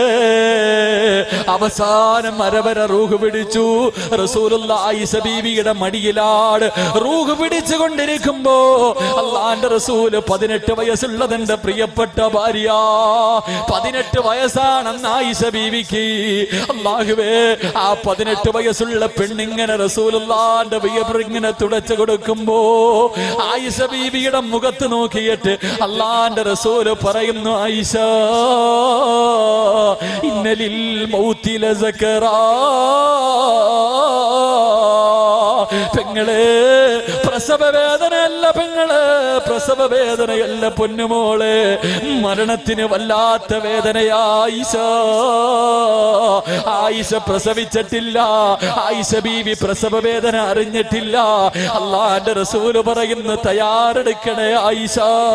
അവസാനം അരവര റൂഹ് പിടിച്ചു. റസൂലുള്ളാഹി ആയിഷ ബീവിയുടെ മടിയിലാണ് റൂഹ് പിടിച്ചുകൊണ്ടിരിക്കുമ്പോ അല്ലാഹുവിന്റെ റസൂൽ 18 വയസ്സുള്ളത് എന്റെ പ്രിയപ്പെട്ട ഭാര്യ, 18 വയസ്സാണെന്ന് ആയിഷ ബീവിക്ക്. അല്ലാഹുവേ, ആ 18 വയസ്സുള്ള പെണ്ണിങ്ങനെ റസൂലുള്ളാഹിന്റെ വിയർപ്പിങ്ങനെ തുടച്ചു കൊടുക്കുമ്പോ ആയിഷ ബീവിയുടെ മുഖത്ത് നോക്കിയിട്ട് അല്ലാഹുവിന്റെ റസൂൽ പറയുന്നു, ആയിഷ, ഇന്നലിൽ മൗതി ലസകറാ. പെങ്ങളെ, പ്രസവ വേദനയല്ല പെങ്ങളെ, പ്രസവ വേദനയല്ല പൊന്നുമോളെ, മരണത്തിന് വല്ലാത്ത വേദനയാ ആയിഷ. ആയിഷ പ്രസവിച്ചിട്ടില്ല, ആയിഷ ബീവി പ്രസവ വേദന അറിഞ്ഞിട്ടില്ല. അല്ലാഹുവിന്റെ റസൂല് പറയുന്നു, തയ്യാറെടുക്കണേ ആയിഷ,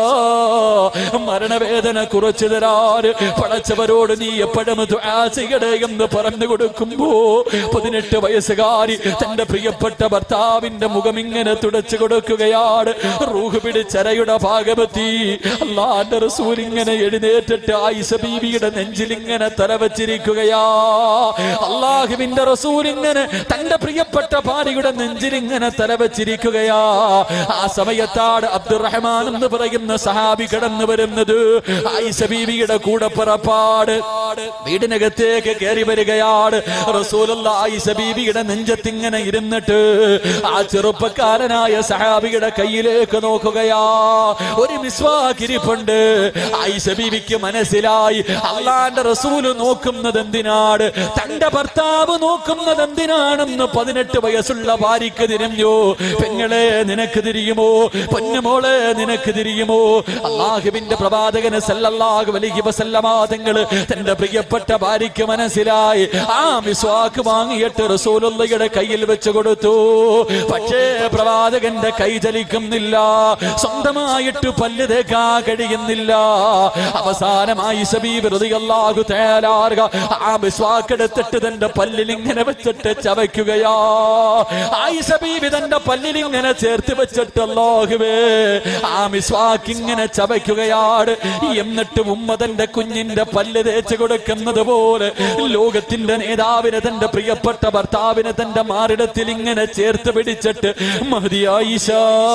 മരണവേദന കുറച്ചു തരാൻ പടച്ചവരോട് നീ എപ്പോഴും ദുആ ചെയ്യണേ എന്ന് പറഞ്ഞു കൊടുക്കുമ്പോ 18 വയസ്സുകാരി തന്റെ പ്രിയപ്പെട്ട ഭർത്താവിന്റെ മുഖം ഇങ്ങനെ തുടച്ചു കൊടുക്കുകയാണ്. റൂഹ് പിടിച്ചരയുടെ ഭാഗമെത്തി. അല്ലാഹുവിന്റെ റസൂൽ ഇങ്ങനെ എഴുന്നേറ്റിട്ട് ആയിഷ ബീവിയുടെ നെഞ്ചിൽ ഇങ്ങനെ തലവച്ചിരിക്കുകയാ. അല്ലാഹുവിന്റെ റസൂൽ ഇങ്ങനെ തന്റെ പ്രിയപ്പെട്ട ഭാര്യയുടെ നെഞ്ചിൽ ഇങ്ങനെ തലവച്ചിരിക്കുകയാ. ആ സമയത്താണ് അബ്ദുറഹ്മാൻ എന്ന് പറയുന്ന സഹാബി കടന്നു വരുന്നത്. ആയിഷ ബീവിയുടെ കൂടെ പുറപ്പാട് വീടിനകത്തേക്ക് കയറി വരികയാണ്. റസൂലുള്ളാഹി ആയിഷ ബീവിയുടെ നെഞ്ചത്ത് ഇങ്ങനെ ഇരുന്നിട്ട് ആ ചെറുപ്പക്കാരനായ സഹാബിയുടെ കയ്യിലേക്ക് നോക്കുകയാ. ഒരു മിസ്വാക്ക് ഇരിപ്പുണ്ട്. ആയിഷ ബീവിക്ക് മനസ്സിലായി, അല്ലാഹുവിന്റെ റസൂല് നോക്കുന്നത് എന്തിനാണ്, തന്റെ ഭർത്താവ് നോക്കുന്നത് എന്തിനാണെന്ന് 18 വയസ്സുള്ള ഭാര്യക്ക് തിരിഞ്ഞു. പെങ്ങളെ, നിനക്ക് തിരിയുമോ? പൊന്നുമോളെ, നിനക്ക് തിരിയുമോ? അല്ലാഹുവിന്റെ പ്രവാചകന് സല്ലല്ലാഹു അലൈഹി വസല്ലമ തങ്ങൾ തന്റെ പ്രിയപ്പെട്ട ഭാര്യക്ക് മനസ്സിലായി. ആ മിസ്വാക്ക് വാങ്ങിയിട്ട് റസൂലുള്ളാഹിയുടെ കയ്യിൽ വെച്ച് കൊടുത്തു. പക്ഷേ പ്രവാചകന്റെ കൈ ചലിക്കുന്നില്ല, സ്വന്തമായിട്ട് പല്ല് തേക്കാൻ കഴിയുന്നില്ല. അവസാനം ആയിഷ ബീവി റളിയല്ലാഹു തആല ആ മിസ്വാക്ക് എടുത്തിട്ട് തന്റെ പല്ലിൽ ഇങ്ങനെ വെച്ചിട്ട് ചവയ്ക്കുകയാ. ആയിഷ ബീവി തന്റെ പല്ലിൽ ഇങ്ങനെ ചേർത്ത് വെച്ചിട്ട് അല്ലാഹുവേ, ആ മിസ്വാക്ക് ഇങ്ങനെ ചവയ്ക്കുകയാണ്. എന്നിട്ട് ഉമ്മ തന്റെ കുഞ്ഞിന്റെ പല്ല് തേച്ച് കൊടുക്കുന്നത് പോലെ ലോകത്തിന്റെ നേതാവിനെ, തന്റെ പ്രിയപ്പെട്ട ഭർത്താവിനെ തന്റെ മാറിടത്തിൽ ഇങ്ങനെ ചേർത്ത് പിടിച്ചിട്ട് മഹദി ആയിഷ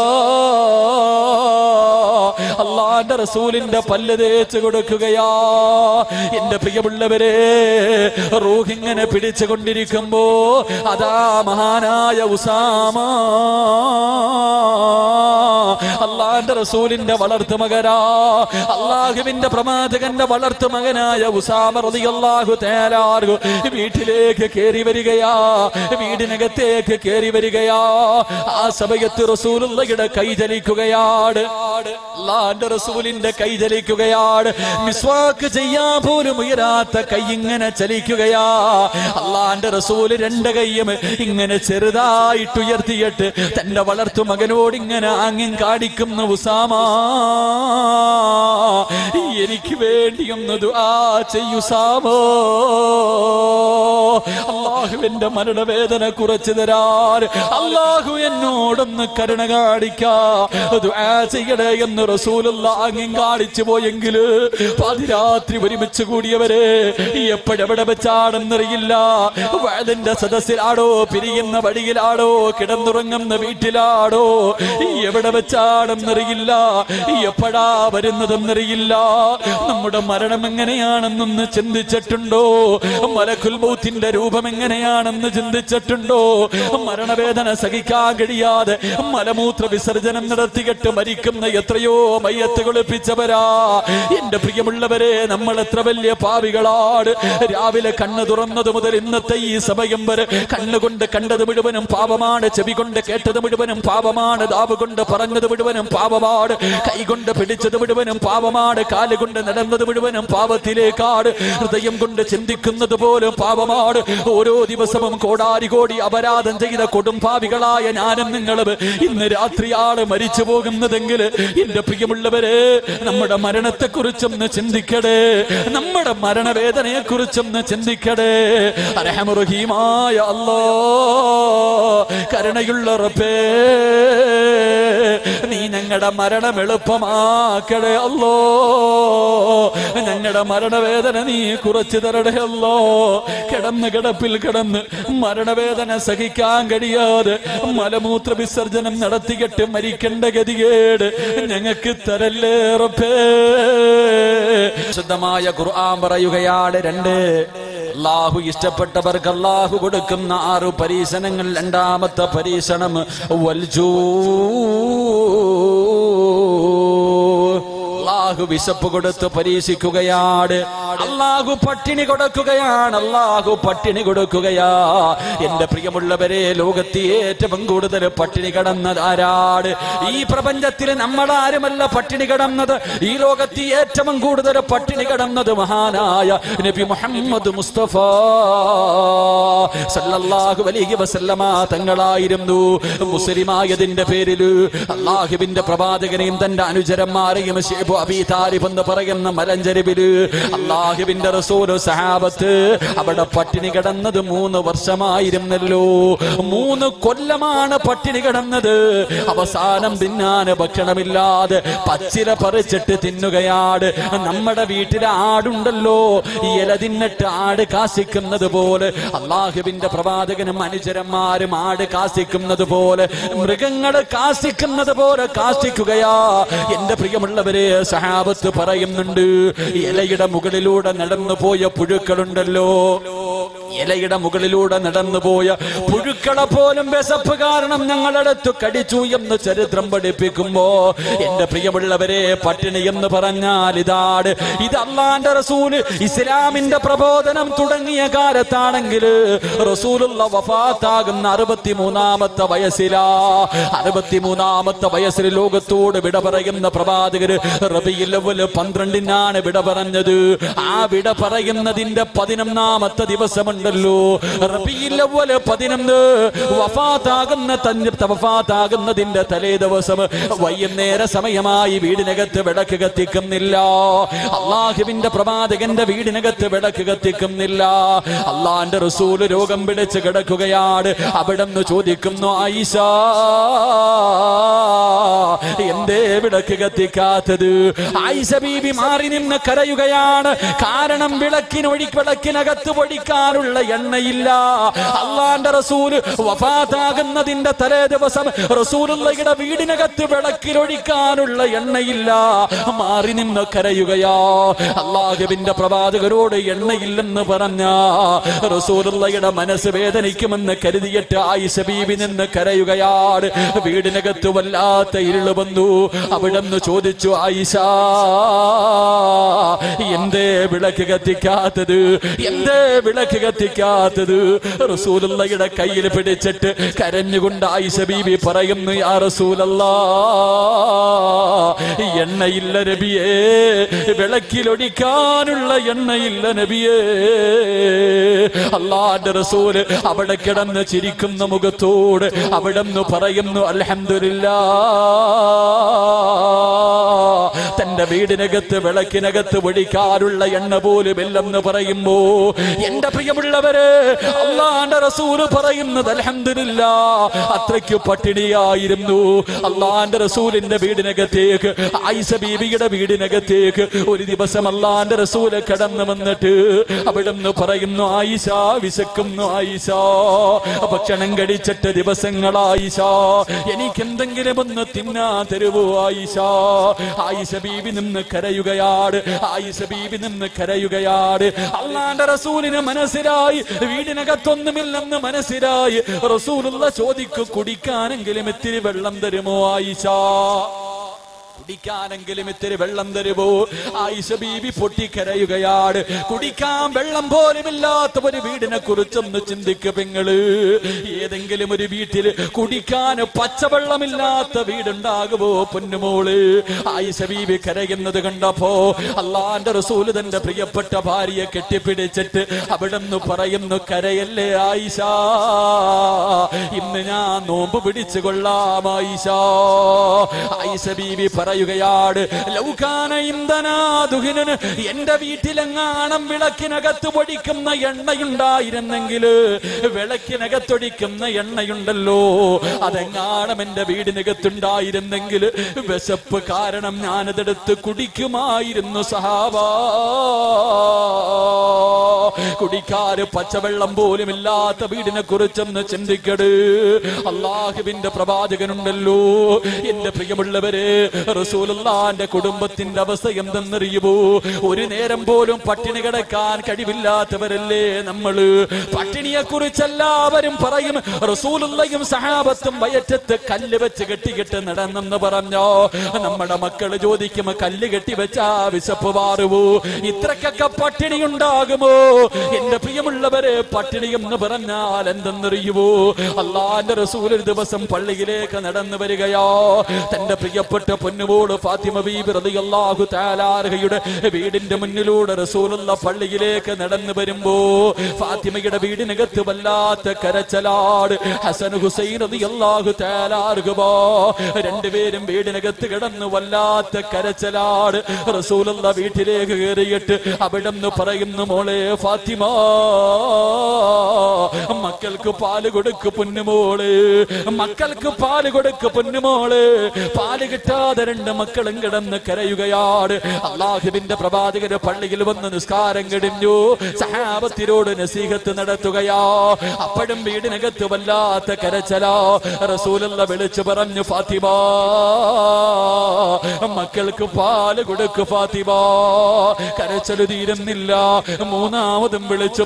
അല്ലാഹുവിന്റെ റസൂലിന്റെ പല്ല് തേച്ച് കൊടുക്കുകയാ. എന്റെ പ്രിയമുള്ളവരെ, റൂഹ് ഇങ്ങനെ പിടിച്ചുകൊണ്ടിരിക്കുമ്പോ അതാ മഹാനായ ഉസാമ, അല്ലാഹുവിന്റെ റസൂലിന്റെ വളർത്തു മകനാ, അല്ലാഹുവിന്റെ പ്രവാചകന്റെ വളർത്തു മകനായ ഉസാമ റളിയല്ലാഹു തആല വീട്ടിലേക്ക് കേറി വരികയാ, വീടിനകത്തേക്ക് കേറി വരികയാ. ആ സമയത്ത് റസൂലുള്ളാഹിയുടെ കൈ ചലിക്കുകയാണ്. അല്ലാഹുവിന്റെ റസൂലിന്റെ കൈ ചലിക്കുകയാണ്. മിസ്വാക്ക് ചെയ്യാൻ പോലും ഉയരാത്ത കൈ ഇങ്ങനെ ചലിക്കുകയാ. അല്ലാഹുവിന്റെ റസൂല് 2 കൈയും ഇങ്ങനെ ചെറുതായിട്ട് ഉയർത്തിയിട്ട് തന്റെ വളർത്തു മകനോട് ഇങ്ങനെ ആംഗ്യം കാണിക്കുന്നു. ഉസാമ, എനിക്ക് വേണ്ടിയൊന്ന് ദുആ ചെയ്യുസാമോ, അല്ലാഹുവിന്റെ മരണവേദന കുറച്ചു തരാൻ അല്ലാഹു എന്നോടൊന്ന് കരുണ കാണിക്കാ, ദുആ ചെയ്യണേ എന്ന് റസൂലുള്ളാഹി അങ്ങ് കാണിച്ചു പോയെങ്കിൽ പാതിരാത്രി ഒരുമിച്ച് കൂടിയവരെ എപ്പോഴെവിടെ വെച്ചാണെന്നറിയില്ല. വഅദിന്റെ സദസ്സിലാണോ, പിരിയുന്ന വഴിയിലാണോ, കിടന്നുറങ്ങുന്ന വീട്ടിലാണോ, എവിടെ വെച്ചാണെന്നറിയില്ല, എപ്പോഴാ വരുന്നതെന്നറിയില്ല. നമ്മുടെ മരണം എങ്ങനെയാണെന്നൊന്ന് ചിന്തിച്ചിട്ടുണ്ടോ? മലക്കുൽ മൗത്തിന്റെ രൂപം എങ്ങനെയാണെന്ന് ചിന്തിച്ചിട്ടുണ്ടോ? മരണവേദന സഹിക്കാൻ കഴിയാതെ മലമൂത്ര വിസർജനം നടത്തിയിട്ട് മരിക്കുന്ന എത്രയോ മയ്യത്ത് കുളിപ്പിച്ചവരാ. എന്റെ പ്രിയമുള്ളവരെ, നമ്മൾ എത്ര വലിയ പാപികളാണ്. രാവിലെ കണ്ണ് തുറന്നത് മുതൽ ഇന്നത്തെ ഈ സമയം വരെ കണ്ണുകൊണ്ട് കണ്ടത് മുഴുവനും പാപമാണ്, ചെവി കൊണ്ട് കേട്ടത് മുഴുവനും പാപമാണ്, നാവ് കൊണ്ട് പറഞ്ഞത് മുഴുവനും പാപമാണ്, കൈകൊണ്ട് പിടിച്ചത് മുഴുവനും പാപമാണ്, കാലുകൊണ്ട് നടന്നത് മുഴുവനും പാപത്തിലേക്കാണ്, ഹൃദയം കൊണ്ട് ചിന്തിക്കുന്നത് പോലും പാപമാണ്. ഓരോ ദിവസവും കോടാരി കോടി അപരാധം ചെയ്ത കൊടും പാപികളായ ഞാനും നിങ്ങളും ഇന്ന് രാത്രിയാണ് മരിച്ചു പോകുന്നതെങ്കിൽ എന്റെ പ്രിയമുള്ളവരെ, നമ്മുടെ മരണത്തെ കുറിച്ചൊന്ന് ചിന്തിക്കടേ, നമ്മുടെ മരണവേദനയെ കുറിച്ചൊന്ന് ചിന്തിക്കടേ. റഹീമായ അല്ലാഹ്, കരുണയുള്ള റബ്ബേ, നീ ഞങ്ങളുടെ മരണം എളുപ്പമാക്കടേ അല്ലോ, ഞങ്ങളുടെ മരണവേദന നീ കുറച്ചു തരടേ അല്ലോ. കിടന്ന് കിടപ്പിൽ കിടന്ന് മരണവേദന സഹിക്കാൻ കഴിയാതെ മലമൂത്ര വിസർജനം നടത്തിയിട്ട് മരിക്കേണ്ട ഗതികേട് ഞങ്ങൾക്ക് തരല്ലേ റബ്ബേ. ശുദ്ധമായ ഖുർആൻ പറയുകയാണ്, 2 അല്ലാഹു ഇഷ്ടപ്പെട്ടവർക്ക് അല്ലാഹു കൊടുക്കുന്ന 6 പരീക്ഷണങ്ങൾ. രണ്ടാമത്തെ പരീക്ഷണം വൽജൂ, അല്ലാഹു വിശപ്പ് കൊടുത്ത് പരീക്ഷിക്കുകയാണ്, അല്ലാഹു പട്ടിണി കൊടുക്കുകയാണ്, അല്ലാഹു പട്ടിണി കൊടുക്കുകയാ. എന്റെ പ്രിയമുള്ളവരെ, ലോകത്ത് ഏറ്റവും കൂടുതൽ പട്ടിണി കിടന്നത് ആരാണ്? ഈ പ്രപഞ്ചത്തിൽ നമ്മളാരുമല്ല പട്ടിണി കിടന്നത്. ഈ ലോകത്ത് ഏറ്റവും കൂടുതൽ പട്ടിണി കിടന്നത് മഹാനായ നബി മുഹമ്മദ് മുസ്തഫ സല്ലല്ലാഹു അലൈഹി വസല്ലമ തങ്ങളായിരുന്നു. മുസ്ലിമായതിന്റെ പേരിൽ അല്ലാഹുവിന്റെ പ്രവാചകനെയും തന്റെ അനുചരന്മാരെയും അബീ താലിബ് എന്ന് പറയുന്ന മലഞ്ചരിവില് അല്ലാഹുവിന്റെ റസൂൽ സഹാബത്ത് അവിടെ പട്ടിണി കിടന്നത് 3 വർഷമായിരുന്നല്ലോ. 3 കൊല്ലമാണ് പട്ടിണി കിടന്നത്. അവസാനം തിന്നാൻ ഭക്ഷണമില്ലാതെ പച്ചില പറിച്ചിട്ട് തിന്നുകയാണ്. നമ്മുടെ വീട്ടിലെ ആടുണ്ടല്ലോ, ഇല തിന്നിട്ട് ആട് കാശിക്കുന്നത് പോലെ അല്ലാഹുവിന്റെ പ്രവാചകനും അനുചരന്മാരും ആട് കാശിക്കുന്നത് പോലെ, മൃഗങ്ങള് കാശിക്കുന്നത് പോലെ കാശിക്കുകയാ. എന്റെ പ്രിയമുള്ളവരെ, സഹാബത്ത് പറയുന്നുണ്ട്, ഇലയുടെ മുകളിലൂടെ നടന്നു പോയ പുഴുക്കളുണ്ടല്ലോ, ഇലയുടെ മുകളിലൂടെ നടന്നുപോയ പുഴുക്കളെ പോലും വിശപ്പ് കാരണം ഞങ്ങളടുത്ത് കടിച്ചു എന്ന് ചരിത്രം പഠിപ്പിക്കുമ്പോ, എന്റെ പ്രിയമുള്ളവരെ, പട്ടിണി എന്ന് പറഞ്ഞാൽ ഇതാണ്. ഇത് അല്ലാഹുവിന്റെ റസൂൽ ഇസ്ലാമിന്റെ പ്രബോധനം തുടങ്ങിയ കാലത്താണെങ്കിൽ റസൂലുള്ള വഫാത്താകുന്ന 63-ാമത്തെ വയസ്സിലാ. 63-ാമത്തെ വയസ്സിൽ ലോകത്തോട് വിട പറയുന്ന പ്രവാചകര് റബീഉൽ അവ്വൽ 12-നാണ് വിട പറഞ്ഞത്. ആ വിട പറയുന്നതിന്റെ 11-ാമത്തെ ദിവസമുണ്ടല്ലോ റബീഉൽ അവ്വൽ 11, വഫാത്താകുന്നതിന്റെ തലേ ദിവസം വൈകുന്നേര സമയമായി വീടിനകത്ത് വിളക്ക് കത്തിക്കുന്നില്ല. അല്ലാഹുവിന്റെ പ്രവാചകന്റെ വീടിനകത്ത് വിളക്ക് കത്തിക്കുന്നില്ല. അല്ലാഹുവിന്റെ റസൂൽ രോഗം പിടിച്ച് കിടക്കുകയാണ്. അവിടെന്ന് ചോദിക്കുന്നു, ആയിഷ, എന്തേ വിളക്ക് കത്തിക്കാത്തത്? ആയിഷ ബീബി മാറി നിന്ന് കരയുകയാണ്. കാരണം വിളക്കിനകത്ത് പൊടിക്കാനുള്ള എണ്ണയില്ല. അല്ലാഹുവിന്റെ റസൂൽ വഫാത്താകുന്നതിന്റെ തലേ ദിവസം റസൂലുള്ളാഹിയുടെ വീടിനകത്ത് വിളക്കിലൊഴിക്കാനുള്ള എണ്ണയില്ല. മാറി നിന്ന് കരയുകയാ. അല്ലാഹുവിന്റെ പ്രവാചകരോട് എണ്ണയില്ലെന്ന് പറഞ്ഞ റസൂലുള്ളാഹിയുടെ മനസ്സ് വേദനിക്കുമെന്ന് കരുതിയിട്ട് ആയിഷ ബീബി നിന്ന് കരയുകയാണ്. വീടിനകത്ത് വല്ലാത്ത ഇരുള് വന്നു. അവിടെന്ന് ചോദിച്ചു, ആയിഷ, എന്തേ വിളക്ക് കത്തിക്കാത്തത്? എന്തേ വിളക്ക് എത്തിക്കാത്തത്? റസൂലുള്ളാഹിയുടെ കയ്യിൽ പിടിച്ചിട്ട് കരഞ്ഞുകൊണ്ട് ആയിഷ ബീബി പറയുന്നു, യാ റസൂലല്ലാഹ്, എണ്ണയില്ല നബിയേ, വിളക്കിലൊടിക്കാനുള്ള എണ്ണയില്ല നബിയേ. അല്ലാഹുവിന്റെ റസൂല് അവിടെ കിടന്ന് ചിരിക്കുന്ന മുഖത്തോട് അവിടെന്ന് പറയുന്നു, അൽഹംദുലില്ലാഹ്, തന്റെ വീടിനകത്ത് വിളക്കിനകത്ത് ഒഴിക്കാനുള്ള എണ്ണ പോലും ഇല്ലെന്ന് പറയുമ്പോ എന്റെ പ്രിയമുള്ളവരെ, അല്ലാഹുവിന്റെ റസൂല് പറയുന്നത് അൽഹംദുലില്ലാഹ്, അത്രയ്ക്ക് പട്ടിണിയായിരുന്നു. അല്ലാഹുവിന്റെ റസൂലിന്റെ വീടിനകത്തേക്ക്, ആയിഷ ബീവിയുടെ വീടിനകത്തേക്ക് ഒരു ദിവസം അല്ലാഹുവിന്റെ റസൂല് കടന്നു വന്നിട്ട് അവിടുന്ന് പറയുന്നു, ആയിഷ വിശക്കുന്നു, ആയിഷ ഭക്ഷണം കഴിച്ചിട്ട് ദിവസങ്ങളായിഷ, എനിക്ക് എന്തെങ്കിലും ഒന്ന് തിന്നാ തരുവോ ആയിഷ. ആയിഷ ബീവി നിന്ന് കരയുകയാണ്, ആയിഷ ബീവി നിന്ന് കരയുകയാണ്. അല്ലാഹുവിന്റെ റസൂലിന് മനസ്സിലായി വീടിനകത്തൊന്നുമില്ലെന്ന് മനസ്സിലായി. റസൂലുള്ള ചോദിക്കും, കുടിക്കാനെങ്കിലും ഇത്തിരി വെള്ളം തരുമോ ആയിഷ, കുടിക്കാനെങ്കിലും ഇത്തിരി വെള്ളം തരുമോ? ആയിഷ ബീവി പൊട്ടിക്കരയുകയാണ്. കുടിക്കാൻ വെള്ളം പോലുമില്ലാത്ത ഒരു വീടിനെ കുറിച്ചൊന്ന് ചിന്തിക്കുക പെങ്ങള്. ഏതെങ്കിലും ഒരു വീട്ടിൽ കുടിക്കാൻ പച്ചവെള്ളമില്ലാത്ത വീടുണ്ടാകുമോ പൊന്നുമോള്? ആയിഷ ബീവി കരയുന്നത് കണ്ടപ്പോ അല്ലാഹുവിന്റെ റസൂല് തന്റെ പ്രിയപ്പെട്ട ഭാര്യയെ കെട്ടിപ്പിടിച്ചിട്ട് അവിടെന്ന് പറയുന്നു, കരയല്ലേ ആയിഷ, ഇന്ന് ഞാൻ നോമ്പ് പിടിച്ചു കൊള്ളാം ആയിഷ. ആയിഷ ബീവി പറയുകയാണ്, ലൗകാന ഇന്ധനാ ദുഹിനൻ, എന്റെ വീട്ടിലെങ്ങാണം വിളക്കിനകത്ത് പൊടിക്കുന്ന എണ്ണയുണ്ടായിരുന്നെങ്കിൽ, വിളക്കിനകത്തൊടിക്കുന്ന എണ്ണയുണ്ടല്ലോ, അതെങ്ങാണം എന്റെ വീടിനകത്തുണ്ടായിരുന്നെങ്കിൽ വിശപ്പ് കാരണം ഞാനതെടുത്ത് കുടിക്കുമായിരുന്നു സഹാബാ. കുടിക്കാര് പച്ചവെള്ളം പോലും ഇല്ലാത്ത വീടിനെ കുറിച്ചൊന്ന് ചിന്തിക്കട്. അള്ളാഹുവിന്റെ പ്രവാചകനുണ്ടല്ലോ. എന്റെ പ്രിയമുള്ളവരെ, റസൂലുള്ളാഹിന്റെ കുടുംബത്തിന്റെ അവസ്ഥ എന്തെന്നറിയുമോ? ഒരു നേരം പോലും പട്ടിണി കിടക്കാൻ കഴിവില്ലാത്തവരല്ലേ നമ്മള്. പട്ടിണിയെ കുറിച്ച് എല്ലാവരും പറയും, റസൂലുള്ളാഹിയും സഹാബത്തും വയറ്റത്ത് കല്ല് വെച്ച് കെട്ടിക്കിട്ട് നടന്നെന്ന് പറഞ്ഞോ. നമ്മുടെ മക്കള് ചോദിക്കും, കല്ല് കെട്ടി വെച്ചാ വിശപ്പ് മാറുവോ? ഇത്രക്കൊക്കെ പട്ടിണി ഉണ്ടാകുമോ? എന്റെ പ്രിയമുള്ളവരെ, പട്ടിണി എന്ന് പറഞ്ഞാൽ എന്തെന്നറിയുമോ? അല്ലാഹുവിന്റെ റസൂൽ ഒരു ദിവസം പള്ളിയിലേക്ക് നടന്നു വരികയോ, തന്റെ പ്രിയപ്പെട്ട പൊന്നുമോള് ഫാത്തിമ ബീബി റളിയല്ലാഹു തആല അൻഹയുടെ വീടിന്റെ മുന്നിലൂടെ റസൂലുള്ള പള്ളിയിലേക്ക് നടന്നു വരുമ്പോ ഫാത്തിമയുടെ വീടിനകത്ത് വല്ലാത്ത കരച്ചലാട്. ഹസൻ ഹുസൈൻ റളിയല്ലാഹു തആല അൻഹുമാ രണ്ടുപേരും വീടിനകത്ത് കിടന്ന് വല്ലാത്ത കരച്ചലാട്. റസൂലുള്ള വീട്ടിലേക്ക് കയറിയിട്ട് അവിടെന്ന് പറയുന്നു, മോളെ ഫാത്തിമ, മക്കൾക്ക് പാല് കൊടുക്ക് പൊന്നുമോള്, മക്കൾക്ക് പാല് കൊടുക്ക് പൊന്നുമോള്. പാല് കിട്ടാതെ രണ്ട് മക്കളും കിടന്ന് കരയുകയാണ്. അള്ളാഹുവിന്റെ പ്രവാചകര് പള്ളിയിൽ വന്ന് നിസ്കാരം കഴിഞ്ഞു, സഹാബത്തിനോട് നസീഹത്ത് നടത്തുകയാ. അപ്പോഴും വീടിനകത്ത് വല്ലാത്ത കരച്ചലാ. റസൂലുള്ള വിളിച്ചു പറഞ്ഞു, ഫാത്തിമ, മക്കൾക്ക് പാല് കൊടുക്ക് ഫാത്തിമ. കരച്ചല് തീരുന്നില്ല. മൂന്നാമതും വിളിച്ചു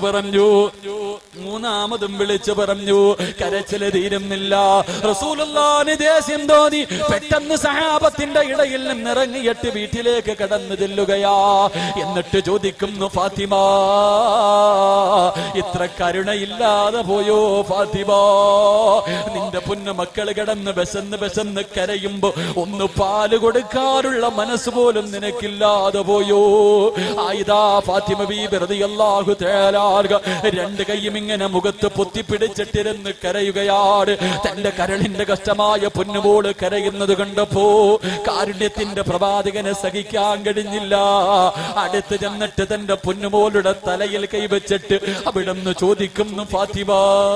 പറഞ്ഞു, കരച്ചില് തീരുന്നില്ല. റസൂലുള്ളാഹിന് ദേഷ്യം തോന്നി. പെട്ടെന്ന് സഹാബത്തിന്റെ ഇടയിൽ നിന്നിറങ്ങിയിട്ട് വീട്ടിലേക്ക് കടന്നു ചെല്ലുകയാ. എന്നിട്ട് ചോദിക്കുന്നു, ഫാത്തിമ, ഇത്ര കരുണയില്ലാതെ പോയോ ഫാത്തിമ? നിന്റെ പൊന്നു മക്കള് കിടന്ന് വിശന്ന് കരയുമ്പോ ഒന്ന് പാല് കൊടുക്കാനുള്ള മനസ്സ് പോലും നിനക്കില്ലാതെ പോയോ? ആയിദാ ഫാത്തിമ ബീബി റളിയല്ലാഹു തആല രണ്ട് കൈയും ഇങ്ങനെ മുഖത്ത് പൊത്തിപ്പിടിച്ചിട്ടിരുന്ന് കരയുകയാണ്. തന്റെ കരളിന്റെ കഷ്ടമായ പൊന്നുമോള് കരയുന്നത് കണ്ടപ്പോ കാരുണ്യത്തിന്റെ പ്രവാചകനെ സഹിക്കാൻ കഴിഞ്ഞില്ല. അടുത്ത് ചെന്നിട്ട് തന്റെ പൊന്നുമോളുടെ തലയിൽ കൈവച്ചിട്ട് അവിടുന്ന് ചോദിക്കുന്നു, ഫാത്തിമ,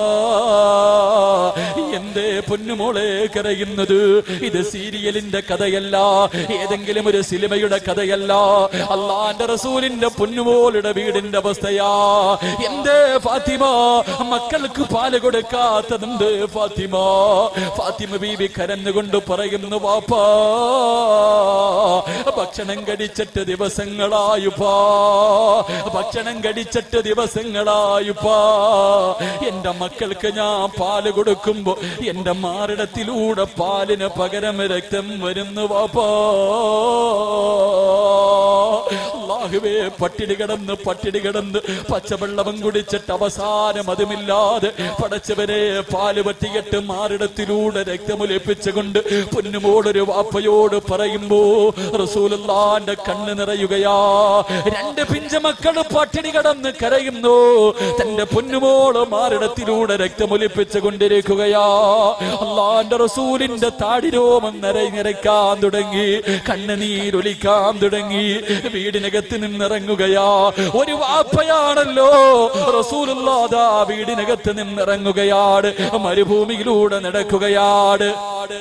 എന്തേ പൊന്നുമോളെ കരയുന്നത്? ഇത് സീരിയലിന്റെ കഥയല്ല, ഏതെങ്കിലും ഒരു സിനിമയുടെ കഥയല്ല. അല്ലാഹുവിന്റെ റസൂലിന്റെ പൊന്നുമോളുടെ വീടിന്റെ അവസ്ഥയാ. എന്തേ ഫാത്തിമ മക്കൾക്ക് പാല് കൊടുക്കാത്തതെന്ത് ഫാത്തിമ? ഫാത്തിമ ബീബി കരഞ്ഞുകൊണ്ട് പറയുന്നു, വാപ്പാ, ഭക്ഷണം കഴിച്ചിട്ട് ദിവസങ്ങളായുപ്പാ, ഭക്ഷണം കഴിച്ചിട്ട് ദിവസങ്ങളായുപ്പാ. എന്റെ മക്കൾക്ക് ഞാൻ പാല് കൊടുക്കുമ്പോ എന്റെ മാറിടത്തിലൂടെ പാലിന് പകരം രക്തം വരുന്നു വാപ്പാ. അല്ലാഹുവേ പട്ടിണി കിടന്ന് പച്ചവെള്ളം കുടിച്ചിട്ട് അവസാനം അതുമില്ലാതെ പടച്ചവരെ പാല് പറ്റിയിട്ട് മാറിടത്തിലൂടെ രക്തമൊലിപ്പിച്ചുകൊണ്ട് പൊന്നുമോളൊരു വാപ്പയോട് പറയുമ്പോ റസൂലുള്ളാന്റെ കണ്ണ് നിറയുകയാ. രണ്ട് പിഞ്ചമക്കള് പട്ടിണി കിടന്ന് കരയുന്നു. തന്റെ പൊന്നുമോള് മാറിടത്തിലൂടെ രക്തമൊലിപ്പിച്ചു കൊണ്ടിരിക്കുകയാ. അള്ളാന്റെ റസൂലിന്റെ താടിരോമം നിറയ്ക്കാൻ തുടങ്ങി, കണ്ണുനീരൊലിക്കാൻ തുടങ്ങി. വീടിനകത്ത് നിന്നിറങ്ങുകയാ. ഒരു വാപ്പയാണല്ലോ റസൂലുള്ളാഹ് വീടിനകത്ത് നിന്നിറങ്ങുകയാണ്. മരുഭൂമിയിലൂടെ നടക്കുകയാണ്.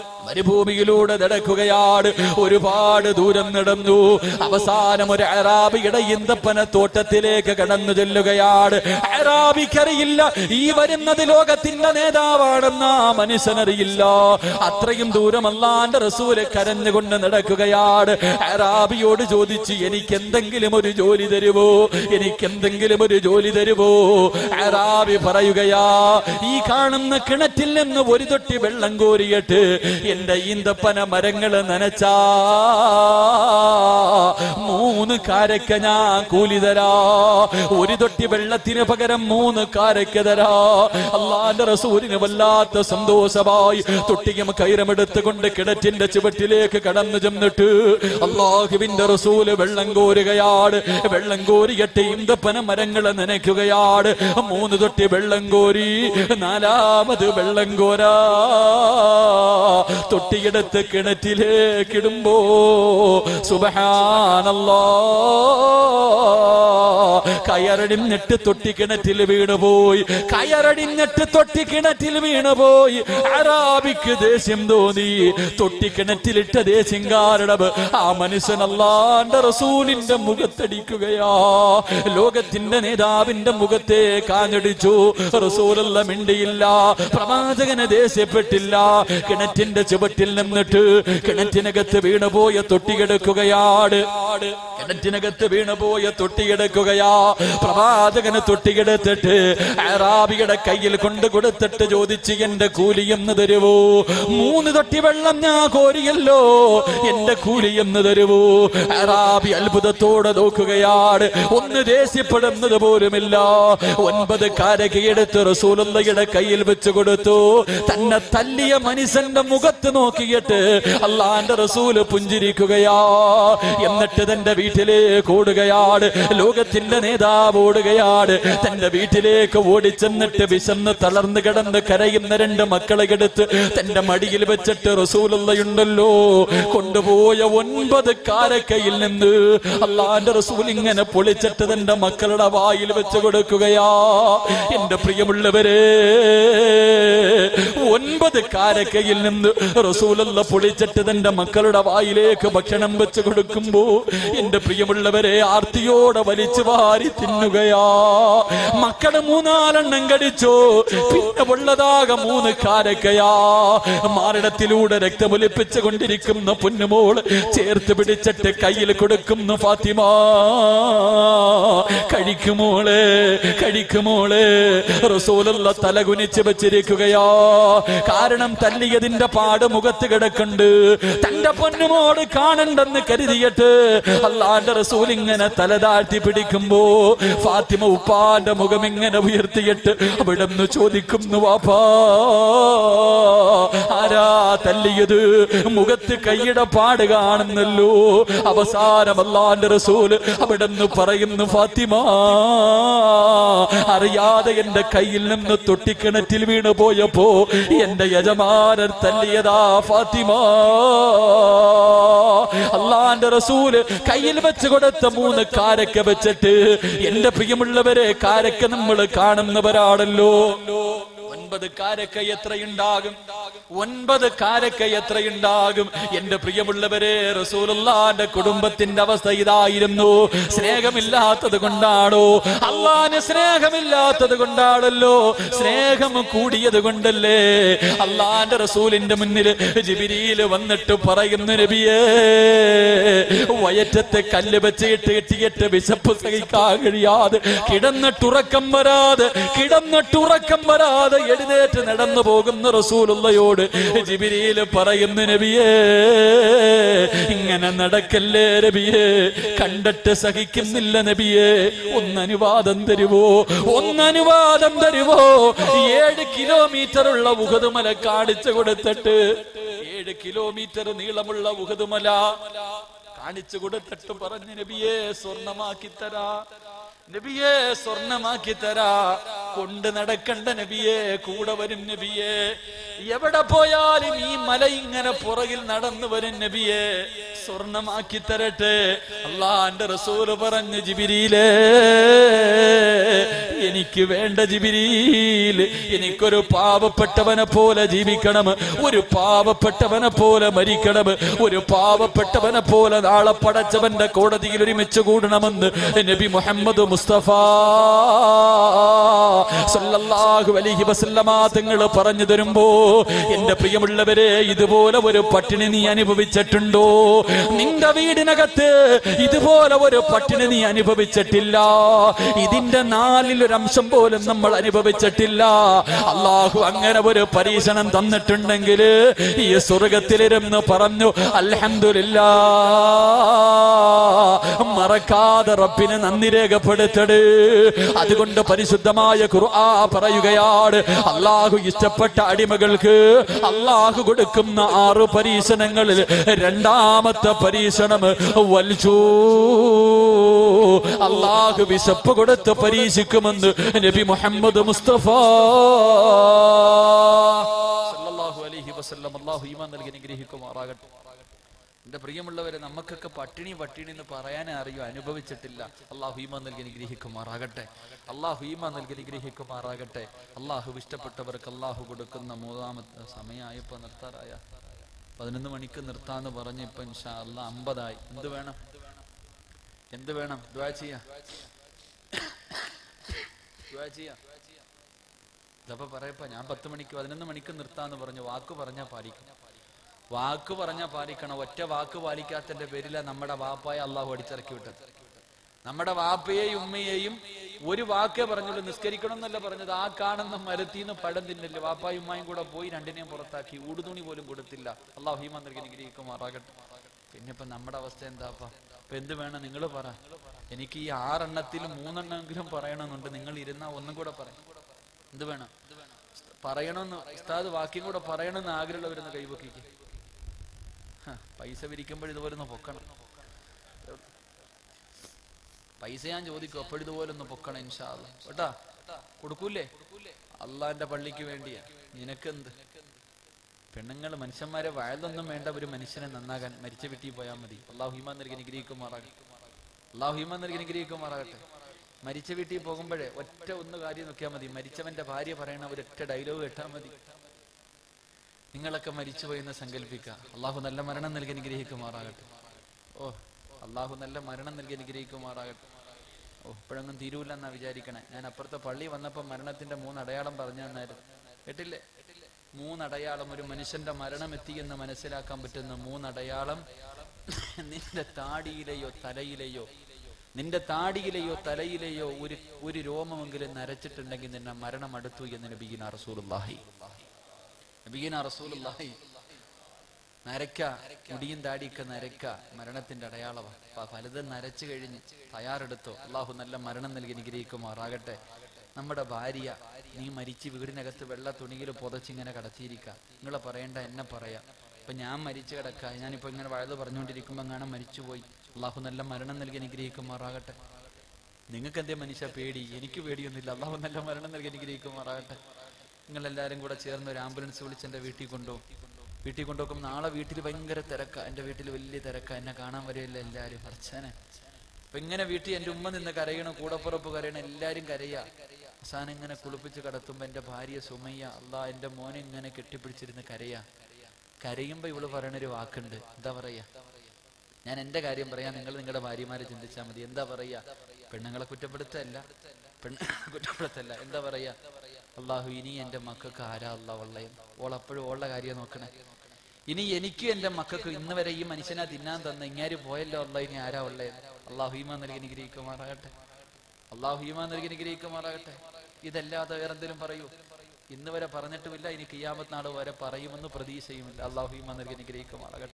ഒരുപാട് ദൂരം നടന്നു. അവസാനം ഒരു അറാബിയുടെ ഈന്തപ്പന തോട്ടത്തിലേക്ക് കടന്നു ചെല്ലുകയാണ്. അറാബിക്കറിയില്ല ഈ വരുന്നത് ലോകത്തിന്റെ നേതാവാണെന്ന മനുഷ്യനറിയില്ല. അത്രയും ദൂരം അല്ലാഹുവിന്റെ റസൂല് കരഞ്ഞുകൊണ്ട് നടക്കുകയാണ്. അറാബിയോട് ചോദിച്ചു, എനിക്കെന്തെങ്കിലും ഒരു ജോലി തരുവോ? അറാബി പറയുകയാ, ഈ കാണുന്ന കിണറ്റിൽ നിന്ന് ഒരു തൊട്ടി വെള്ളം കോരിയിട്ട് എന്റെ ഈന്തപ്പന മരങ്ങള് നനച്ചാ 3 കാരക്ക ഞാൻ കൂലി തരാ. ഒരു തൊട്ടി വെള്ളത്തിന് പകരം 3 കാരക്ക തരാ. അല്ലാഹുവിന്റെ റസൂലിന് വല്ലാത്ത സന്തോഷമായി തൊട്ടിയും കൈരമെടുത്തുകൊണ്ട് കിണറ്റിന്റെ ചുവട്ടിലേക്ക് കടന്നു ചെന്നിട്ട് അല്ലാഹുവിന്റെ റസൂല് വെള്ളം കോരുകയാണ്. വെള്ളം കോരിയിട്ട് ഈന്തപ്പന മരങ്ങളെ നനയ്ക്കുകയാണ്. 3 തൊട്ടി വെള്ളം കോരി, 4ാമത് വെള്ളം കോരാ. തൊട്ടിയെടുത്ത് കിണറ്റിലേക്കിടുമ്പോ സുബ്ഹാനല്ലാഹ്, കയറടിഞ്ഞിട്ട് തൊട്ടി കിണറ്റിൽ വീണുപോയി. അറാബിക്ക് ദേഷ്യം തോന്നി. തൊട്ടി കിണറ്റിലിട്ട ദേഷ്യം കാരണം ആ മനുഷ്യൻ അല്ലാഹുവിന്റെ റസൂലിന്റെ മുഖത്തടിക്കുകയാ. ലോകത്തിന്റെ നേതാവിന്റെ മുഖത്തെ കാഞ്ഞടിച്ചു. റസൂലുള്ള മിണ്ടിയില്ല, പ്രവാചകനെ ദേഷ്യപ്പെട്ടില്ല. കിണറ്റിന്റെ ചുവട്ടിൽ നിന്നിട്ട് കിണറ്റിനകത്ത് വീണുപോയ തൊട്ടിയെടുക്കുകയാണ്. പ്രവാചകന് തൊട്ടിയെടുത്തിട്ട് അറാബിയുടെ കയ്യിൽ കൊണ്ട് കൊടുത്തിട്ട് ചോദിച്ചു, എന്റെ കൂലി എന്ന് തരുവോ? 3 തൊട്ടി വെള്ളം ഞാൻ കോരിയല്ലോ, എന്റെ കൂലി എന്ന് തരുവോ? അറാബി അത്ഭുതത്തോടെ നോക്കുകയാണ്. ഒന്ന് ദേഷ്യപ്പെടുന്നത് പോലുമില്ല. 9 കാരക്കയെടുത്ത് റസൂലുള്ളാഹിയുടെ കയ്യിൽ വെച്ച് കൊടുത്തു. തന്നെ തല്ലിയ മനുഷ്യന്റെ മുഖത്ത് നോക്കിയിട്ട് അല്ലാഹുവിന്റെ റസൂല് പുഞ്ചിരിക്കുകയാ. എന്നിട്ട് തന്റെ വീട്ടിലേക്ക് ഓടുകയാണ്. ലോകത്തിന്റെ നേതാവ് ഓടുകയാണ്. തന്റെ വീട്ടിലേക്ക് ഓടിച്ചെന്നിട്ട് വിശന്ന് തളർന്നു കിടന്ന് കരയുന്ന 2 മക്കളെ എടുത്ത് തന്റെ മടിയിൽ വെച്ചിട്ട് റസൂലുള്ളാഹിയുണ്ടല്ലോ കൊണ്ടുപോയ 9 കാരക്കയിൽ നിന്ന് അല്ലാഹുവിന്റെ റസൂൽ ഇങ്ങനെ പൊളിച്ചിട്ട് തന്റെ മക്കളുടെ വായിൽ വെച്ച് കൊടുക്കുകയാ. എന്റെ പ്രിയമുള്ളവരെ, 9 കാരക്കയിൽ നിന്ന് റസൂലുള്ളാഹി പൊളിച്ചിട്ട് തന്റെ മക്കളുടെ വായിലേക്ക് ഭക്ഷണം വെച്ച് കൊടുക്കുമ്പോ എന്റെ പ്രിയമുള്ളവരെ ആർത്തിയോടെ വലിച്ചു വാരി തിന്നുകയാ. മക്കള് 3-4 കടിച്ചോ. പിന്നെ ഉള്ളതാകെ 3 കാരക്കയാ. മാറിടത്തിലൂടെ രക്തമൊലിപ്പിച്ചു കൊണ്ടിരിക്കുന്ന പൊന്നുമോള് ചേർത്ത് പിടിച്ചിട്ട് കയ്യിൽ കൊടുക്കുന്നു. ഫാത്തിമ, കഴിക്കുമോളെ. റസൂലുള്ളാഹി തലകുനിച്ച് വെച്ചിരിക്കുകയാ. കാരണം തല്ലിയതിന്റെ പാട് മുഖത്ത് കിടക്കുന്നുണ്ട്. തന്റെ പൊന്നുമോട് കാണണ്ടെന്ന് കരുതിയിട്ട് അല്ലാഹുവിന്റെ റസൂൽ ഇങ്ങനെ തല താഴ്ത്തി പിടിക്കുമ്പോ ഫാത്തിമ ഉപ്പാന്റെ മുഖം ഇങ്ങനെ ഉയർത്തിയിട്ട് അവിടുന്ന് ചോദിക്കുന്നു, വാപ്പാ ആരാ തല്ലിയത്? മുഖത്ത് കൈയുടെ പാട് കാണുന്നല്ലോ. അവസാനം അല്ലാഹുവിന്റെ റസൂൽ അവിടുന്ന് പറയുന്നു, ഫാത്തിമ അറിയാതെ എന്റെ കയ്യിൽ നിന്ന് തൊട്ടിക്കിണറ്റിൽ വീണു പോയപ്പോ എന്റെ യജമാനൻ തല്ലിയതാ ഫാത്തിമ. അല്ലാഹുവിന്റെ റസൂല് കയ്യിൽ വെച്ച് കൊടുത്ത 3 കാരക്ക വെച്ചിട്ട് എന്റെ പ്രിയമുള്ളവരെ, കാരക്ക നമ്മൾ കാണുന്നവരാണല്ലോ. 9 കാരക്ക എത്രയുണ്ടാകും? 9 കാരക്ക എത്രയുണ്ടാകും? എന്റെ പ്രിയമുള്ളവരെ, റസൂലുള്ളാഹിന്റെ കുടുംബത്തിന്റെ അവസ്ഥ ഇതായിരുന്നു. സ്നേഹമില്ലാത്തത് കൊണ്ടാണോ? അല്ലാഹുവിന് സ്നേഹമില്ലാത്തത് കൊണ്ടാണല്ലോ. സ്നേഹം കൂടിയത് കൊണ്ടല്ലേ അല്ലാഹുവിന്റെ റസൂലിന്റെ മുന്നിൽ ജിബ്രീൽ വന്നിട്ട് പറയുന്നു, നബിയേ വയറ്റത്തെ കല്ല് വെച്ചിട്ട് കെട്ടിയിട്ട് വിശപ്പ് സഹിക്കാൻ കഴിയാതെ കിടന്നിട്ടുറക്കം വരാതെ എഴുന്നേറ്റ് നടന്നു പോകുന്ന റസൂലുള്ളാഹിയോട് അമ്മയോട് ജിബ്രീൽ പറയുന്നു, നബിയേ ഇങ്ങനെ നടക്കല്ലേ നബിയേ, കണ്ടിട്ട് സഹിക്കുന്നില്ല നബിയേ, ഒന്നനുവാദം തരുവോ, ഒന്നനുവാദം തരുവോ. 7 കിലോമീറ്റർ ഉള്ള ഉഹദ് മല കാണിച്ചു കൊടുത്തിട്ട്, 7 കിലോമീറ്റർ നീളമുള്ള ഉഹദ് മല കാണിച്ചു കൊടുത്തിട്ട് പറഞ്ഞു, നബിയേ സ്വർണമാക്കി തരാ, നബിയേ സ്വർണമാക്കി തരാ, കൊണ്ട് നടക്കണ്ട നബിയേ, കൂടെ വരും നബിയേ, എവിടെ പോയാലും ഈ മല ഇങ്ങനെ പുറകിൽ നടന്നു വരും നബിയേ, സ്വർണമാക്കി തരട്ടെ. അല്ലാഹുവിന്റെ റസൂൽ പറഞ്ഞു, ജിബ്രീലേ എനിക്ക് വേണ്ട ജിബ്രീൽ, എനിക്കൊരു പാവപ്പെട്ടവനെ പോലെ ജീവിക്കണം, ഒരു പാവപ്പെട്ടവനെ പോലെ മരിക്കണം, ഒരു പാവപ്പെട്ടവനെ പോലെ നാളെ പടച്ചവന്റെ കോടതിയിൽ ഒരുമിച്ച് കൂടണമെന്ന് നബി മുഹമ്മദ് മുസ്തഫ സല്ലല്ലാഹു അലൈഹി വസല്ലമ തങ്ങൾ പറഞ്ഞു തരുമ്പോ, എന്റെ പ്രിയമുള്ളവരെ, ഇതുപോലെ ഒരു പട്ടിണി നീ അനുഭവിച്ചിട്ടുണ്ടോ? നിന്റെ വീടിനകത്ത് ഇതുപോലെ ഒരു പട്ടിണി നീ അനുഭവിച്ചിട്ടില്ല. ഇതിന്റെ 4-1 പോലും നമ്മൾ അനുഭവിച്ചിട്ടില്ല. അള്ളാഹു അങ്ങനെ ഒരു പരീക്ഷണം തന്നിട്ടുണ്ടെങ്കിൽ ഈ സ്വർഗത്തിലിരുന്ന് പറഞ്ഞു അൽഹംദുലില്ലാഹ്, മറക്കാതെ റബ്ബിന് നന്ദി രേഖപ്പെടുത്തട്. അതുകൊണ്ട് പരിശുദ്ധമായ ഖുർആൻ പറയുകയാണ്, അള്ളാഹു ഇഷ്ടപ്പെട്ട അടിമകൾക്ക് അള്ളാഹു കൊടുക്കുന്ന 6 പരീക്ഷണങ്ങളിൽ രണ്ടാമത്തെ പരീക്ഷണം വൽജൂ, അള്ളാഹു വിശപ്പ് കൊടുത്ത് പരീക്ഷിക്കുമെന്ന് നബി മുഹമ്മദ് മുസ്തഫ സല്ലല്ലാഹു അലൈഹി വസല്ലം. അള്ളാഹു ഈമാൻ നൽകി അനുഗ്രഹിക്കുമാറാകട്ടെ. എന്റെ പ്രിയമുള്ളവരെ, നമുക്കൊക്കെ പട്ടിണി പട്ടിണി എന്ന് പറയാനേ അറിയോ, അനുഭവിച്ചിട്ടില്ല. അള്ളാഹു ഈമാൻ നൽകി അനുഗ്രഹിക്കുമാറാകട്ടെ. അള്ളാഹു ഈമാൻ നൽകി അനുഗ്രഹിക്കുമാറാകട്ടെ. അള്ളാഹു ഇഷ്ടപ്പെട്ടവർക്ക് അള്ളാഹു കൊടുക്കുന്ന 3ാമത്തെ സമയമായപ്പോ നിർത്താറായ 11 മണിക്ക് നിർത്താന്ന് പറഞ്ഞ് ഇപ്പൊ ഇൻഷാ അല്ലാഹ് 50 എന്ത് വേണം, എന്ത് വേണം? ദുആ ചെയ്യാ, ദുആ ചെയ്യാ. ഇതപ്പോ പറയപ്പോ ഞാൻ 11 മണിക്ക് നിർത്താന്ന് പറഞ്ഞു. വാക്ക് പറഞ്ഞാൽ പാലിക്കണം, വാക്ക് പറഞ്ഞാൽ പാലിക്കണം. ഒറ്റ വാക്ക് പാലിക്കാത്തതിന്റെ പേരില നമ്മുടെ വാപ്പായെ അള്ളാഹു അടിച്ചിറക്കി വിട്ടത്. നമ്മുടെ വാപ്പയെയും ഉമ്മയെയും ഒരു വാക്കേ പറഞ്ഞുള്ളൂ, നിസ്കരിക്കണം എന്നല്ല പറഞ്ഞത്. ആ കാണുന്ന മരത്തിന്ന് പഴം തിന്നില്ല. വാപ്പായും ഉമ്മയും കൂടെ പോയി രണ്ടിനെയും പുറത്താക്കി, ഊടുതുണി പോലും കൊടുത്തില്ല. അള്ളാഹു ഈമാൻ നൽകി അനുഗ്രഹിക്കുമാറാകട്ടെ. പിന്നെ ഇപ്പൊ നമ്മുടെ അവസ്ഥ എന്താപ്പാ? ഇപ്പൊ എന്ത് വേണം നിങ്ങൾ പറ. എനിക്ക് ഈ 6 എണ്ണത്തിൽ 3 എണ്ണമെങ്കിലും പറയണമെന്നുണ്ട്. നിങ്ങൾ ഇരുന്നാ ഒന്നും കൂടെ പറയും. എന്ത് വേണം പറയണമെന്ന് ഉസ്താദ് വാക്യം കൂടെ പറയണമെന്ന് ആഗ്രഹമുള്ളവരൊന്ന് കൈവക്കിക്ക്. പൈസ വിരിക്കുമ്പോൾ ഇതുപോലെ ഒന്ന് പൊക്കണം. പൈസ ഞാൻ ചോദിക്കും, അപ്പോഴിതുപോലെ ഒന്ന് പൊക്കണം ഇൻഷാ അല്ലാഹ്. കേട്ടാ, കൊടുക്കൂലേ? അള്ളാന്റെ പള്ളിക്ക് വേണ്ടിയാ. നിനക്കെന്ത്? പെണ്ണുങ്ങൾ മനുഷ്യന്മാരെ വയലൊന്നും വേണ്ട, ഒരു മനുഷ്യനെ നന്നാകാൻ മരിച്ച വീട്ടിൽ പോയാൽ മതി. അള്ളാഹു ഈമാൻ നൽകി അനുഗ്രഹിക്കുമാറാകട്ടെ. അള്ളാഹു ഈമാൻ നൽകി അനുഗ്രഹിക്കുമാറാകട്ടെ. മരിച്ച വീട്ടിൽ പോകുമ്പോഴേ ഒന്ന് കാര്യം നോക്കിയാൽ മതി. മരിച്ചവന്റെ ഭാര്യ പറയണ ഒരൊറ്റ ഡയലോഗ് കേട്ടാൽ മതി. നിങ്ങളൊക്കെ മരിച്ചുപോയെന്ന് സങ്കല്പിക്കുക. അള്ളാഹു നല്ല മരണം നൽകി അനുഗ്രഹിക്കുമാറാകട്ടെ. ഓ, അള്ളാഹു നല്ല മരണം നൽകി അനുഗ്രഹിക്കുമാറാകട്ടെ. ഓ, ഇപ്പോഴൊന്നും തീരൂല്ല എന്നാ വിചാരിക്കണേ. ഞാൻ അപ്പുറത്തെ പള്ളി വന്നപ്പോ മരണത്തിന്റെ 3 അടയാളം പറഞ്ഞു തന്നായിരുന്നു. കേട്ടില്ലേ? 3 അടയാളം, ഒരു മനുഷ്യന്റെ മരണം എത്തിയെന്ന് മനസ്സിലാക്കാൻ പറ്റുന്ന 3 അടയാളം. നിന്റെ താടിയിലെയോ തലയിലെയോ, നിന്റെ താടിയിലെയോ തലയിലെയോ ഒരു രോമമെങ്കിലും നരച്ചിട്ടുണ്ടെങ്കിൽ നിന്നെ മരണം അടുത്തു എന്ന് നബിയിന റസൂലുള്ളാഹി. നബിയിന റസൂലുള്ളാഹി നരക്ക, മുടിയും താടിയൊക്കെ നരക്ക മരണത്തിന്റെ അടയാളമാണ്. പലതും നരച്ചു കഴിഞ്ഞ് തയ്യാറെടുത്തോ. അള്ളാഹു നല്ല മരണം നൽകി അനുഗ്രഹിക്കുമാറാകട്ടെ. നമ്മുടെ ഭാര്യ, നീ മരിച്ച് വീടിനകത്ത് വെള്ള തുണിയിൽ പുതച്ചിങ്ങനെ കടത്തിയിരിക്കുക. നിങ്ങളെ പറയണ്ട, എന്നെ പറയാം. ഇപ്പൊ ഞാൻ മരിച്ചു കിടക്ക, ഞാനിപ്പോ ഇങ്ങനെ വഴുത് പറഞ്ഞുകൊണ്ടിരിക്കുമ്പോ അങ്ങനെ മരിച്ചുപോയി. അള്ളാഹു നല്ല മരണം നൽകി അനുഗ്രഹിക്കുമാറാകട്ടെ. നിങ്ങൾക്ക് എന്തേ മനുഷ്യ പേടി? എനിക്ക് പേടിയൊന്നുമില്ല. അള്ളാഹു നല്ല മരണം നൽകി അനുഗ്രഹിക്കുമാറാകട്ടെ. നിങ്ങളെല്ലാരും കൂടെ ചേർന്ന് ഒരു ആംബുലൻസ് വിളിച്ച് എന്റെ വീട്ടിൽ കൊണ്ടുപോകും. വീട്ടിൽ കൊണ്ടുപോകും. നാളെ വീട്ടിൽ ഭയങ്കര തിരക്ക, എന്റെ വീട്ടിൽ വലിയ തിരക്ക, എന്നെ കാണാൻ വരില്ല എല്ലാരും. അർച്ചനെ അപ്പൊ ഇങ്ങനെ വീട്ടിൽ എന്റെ ഉമ്മ നിന്ന് കരയണം, കൂടപ്പുറപ്പ് കരയണം, എല്ലാരും കരയാ. അവസാനം ഇങ്ങനെ കുളിപ്പിച്ച് കടത്തുമ്പോ എന്റെ ഭാര്യ സുമയ്യ, അള്ളാ എന്റെ മോനെ ഇങ്ങനെ കെട്ടിപ്പിടിച്ചിരുന്ന് കരയാ. കരയുമ്പോ ഇവള് പറയണൊരു വാക്കുണ്ട്. എന്താ പറയാ? ഞാൻ എന്റെ കാര്യം പറയാം, നിങ്ങൾ നിങ്ങളുടെ ഭാര്യമാരെ ചിന്തിച്ചാൽ മതി. എന്താ പറയാ? പെണ്ണുങ്ങളെ കുറ്റപ്പെടുത്തല്ല, കുറ്റപ്പെടുത്തല്ല. എന്താ പറയാ? അള്ളാഹു, ഇനി എന്റെ മക്കൾക്ക് ആരാ അള്ളാ ഉള്ളയും? ഓളപ്പോഴും ഓളുടെ കാര്യം നോക്കണേ. ഇനി എനിക്കും എന്റെ മക്കൾക്ക് ഇന്ന് വരെ ഈ മനുഷ്യനാ തിന്നാൻ തന്ന ഇങ്ങാര് പോയല്ലോ അള്ളാഹ്, ഇനി ആരാ ഉള്ളേ? അള്ളാഹു ഈമാൻ നൽകി അനുഗ്രഹിക്കുമാറാകട്ടെ. അള്ളാഹു ഈമാൻ നൽകി അനുഗ്രഹിക്കുമാറാകട്ടെ. ഇതല്ലാതെ വേറെന്തെങ്കിലും പറയൂ? ഇന്ന് വരെ പറഞ്ഞിട്ടുമില്ല, ഇനി ഖിയാമത്ത് നാൾ വരെ പറയുമെന്ന് പ്രതീക്ഷയുമില്ല. അള്ളാഹു ഈമാൻ നൽകി അനുഗ്രഹിക്കുമാറാകട്ടെ.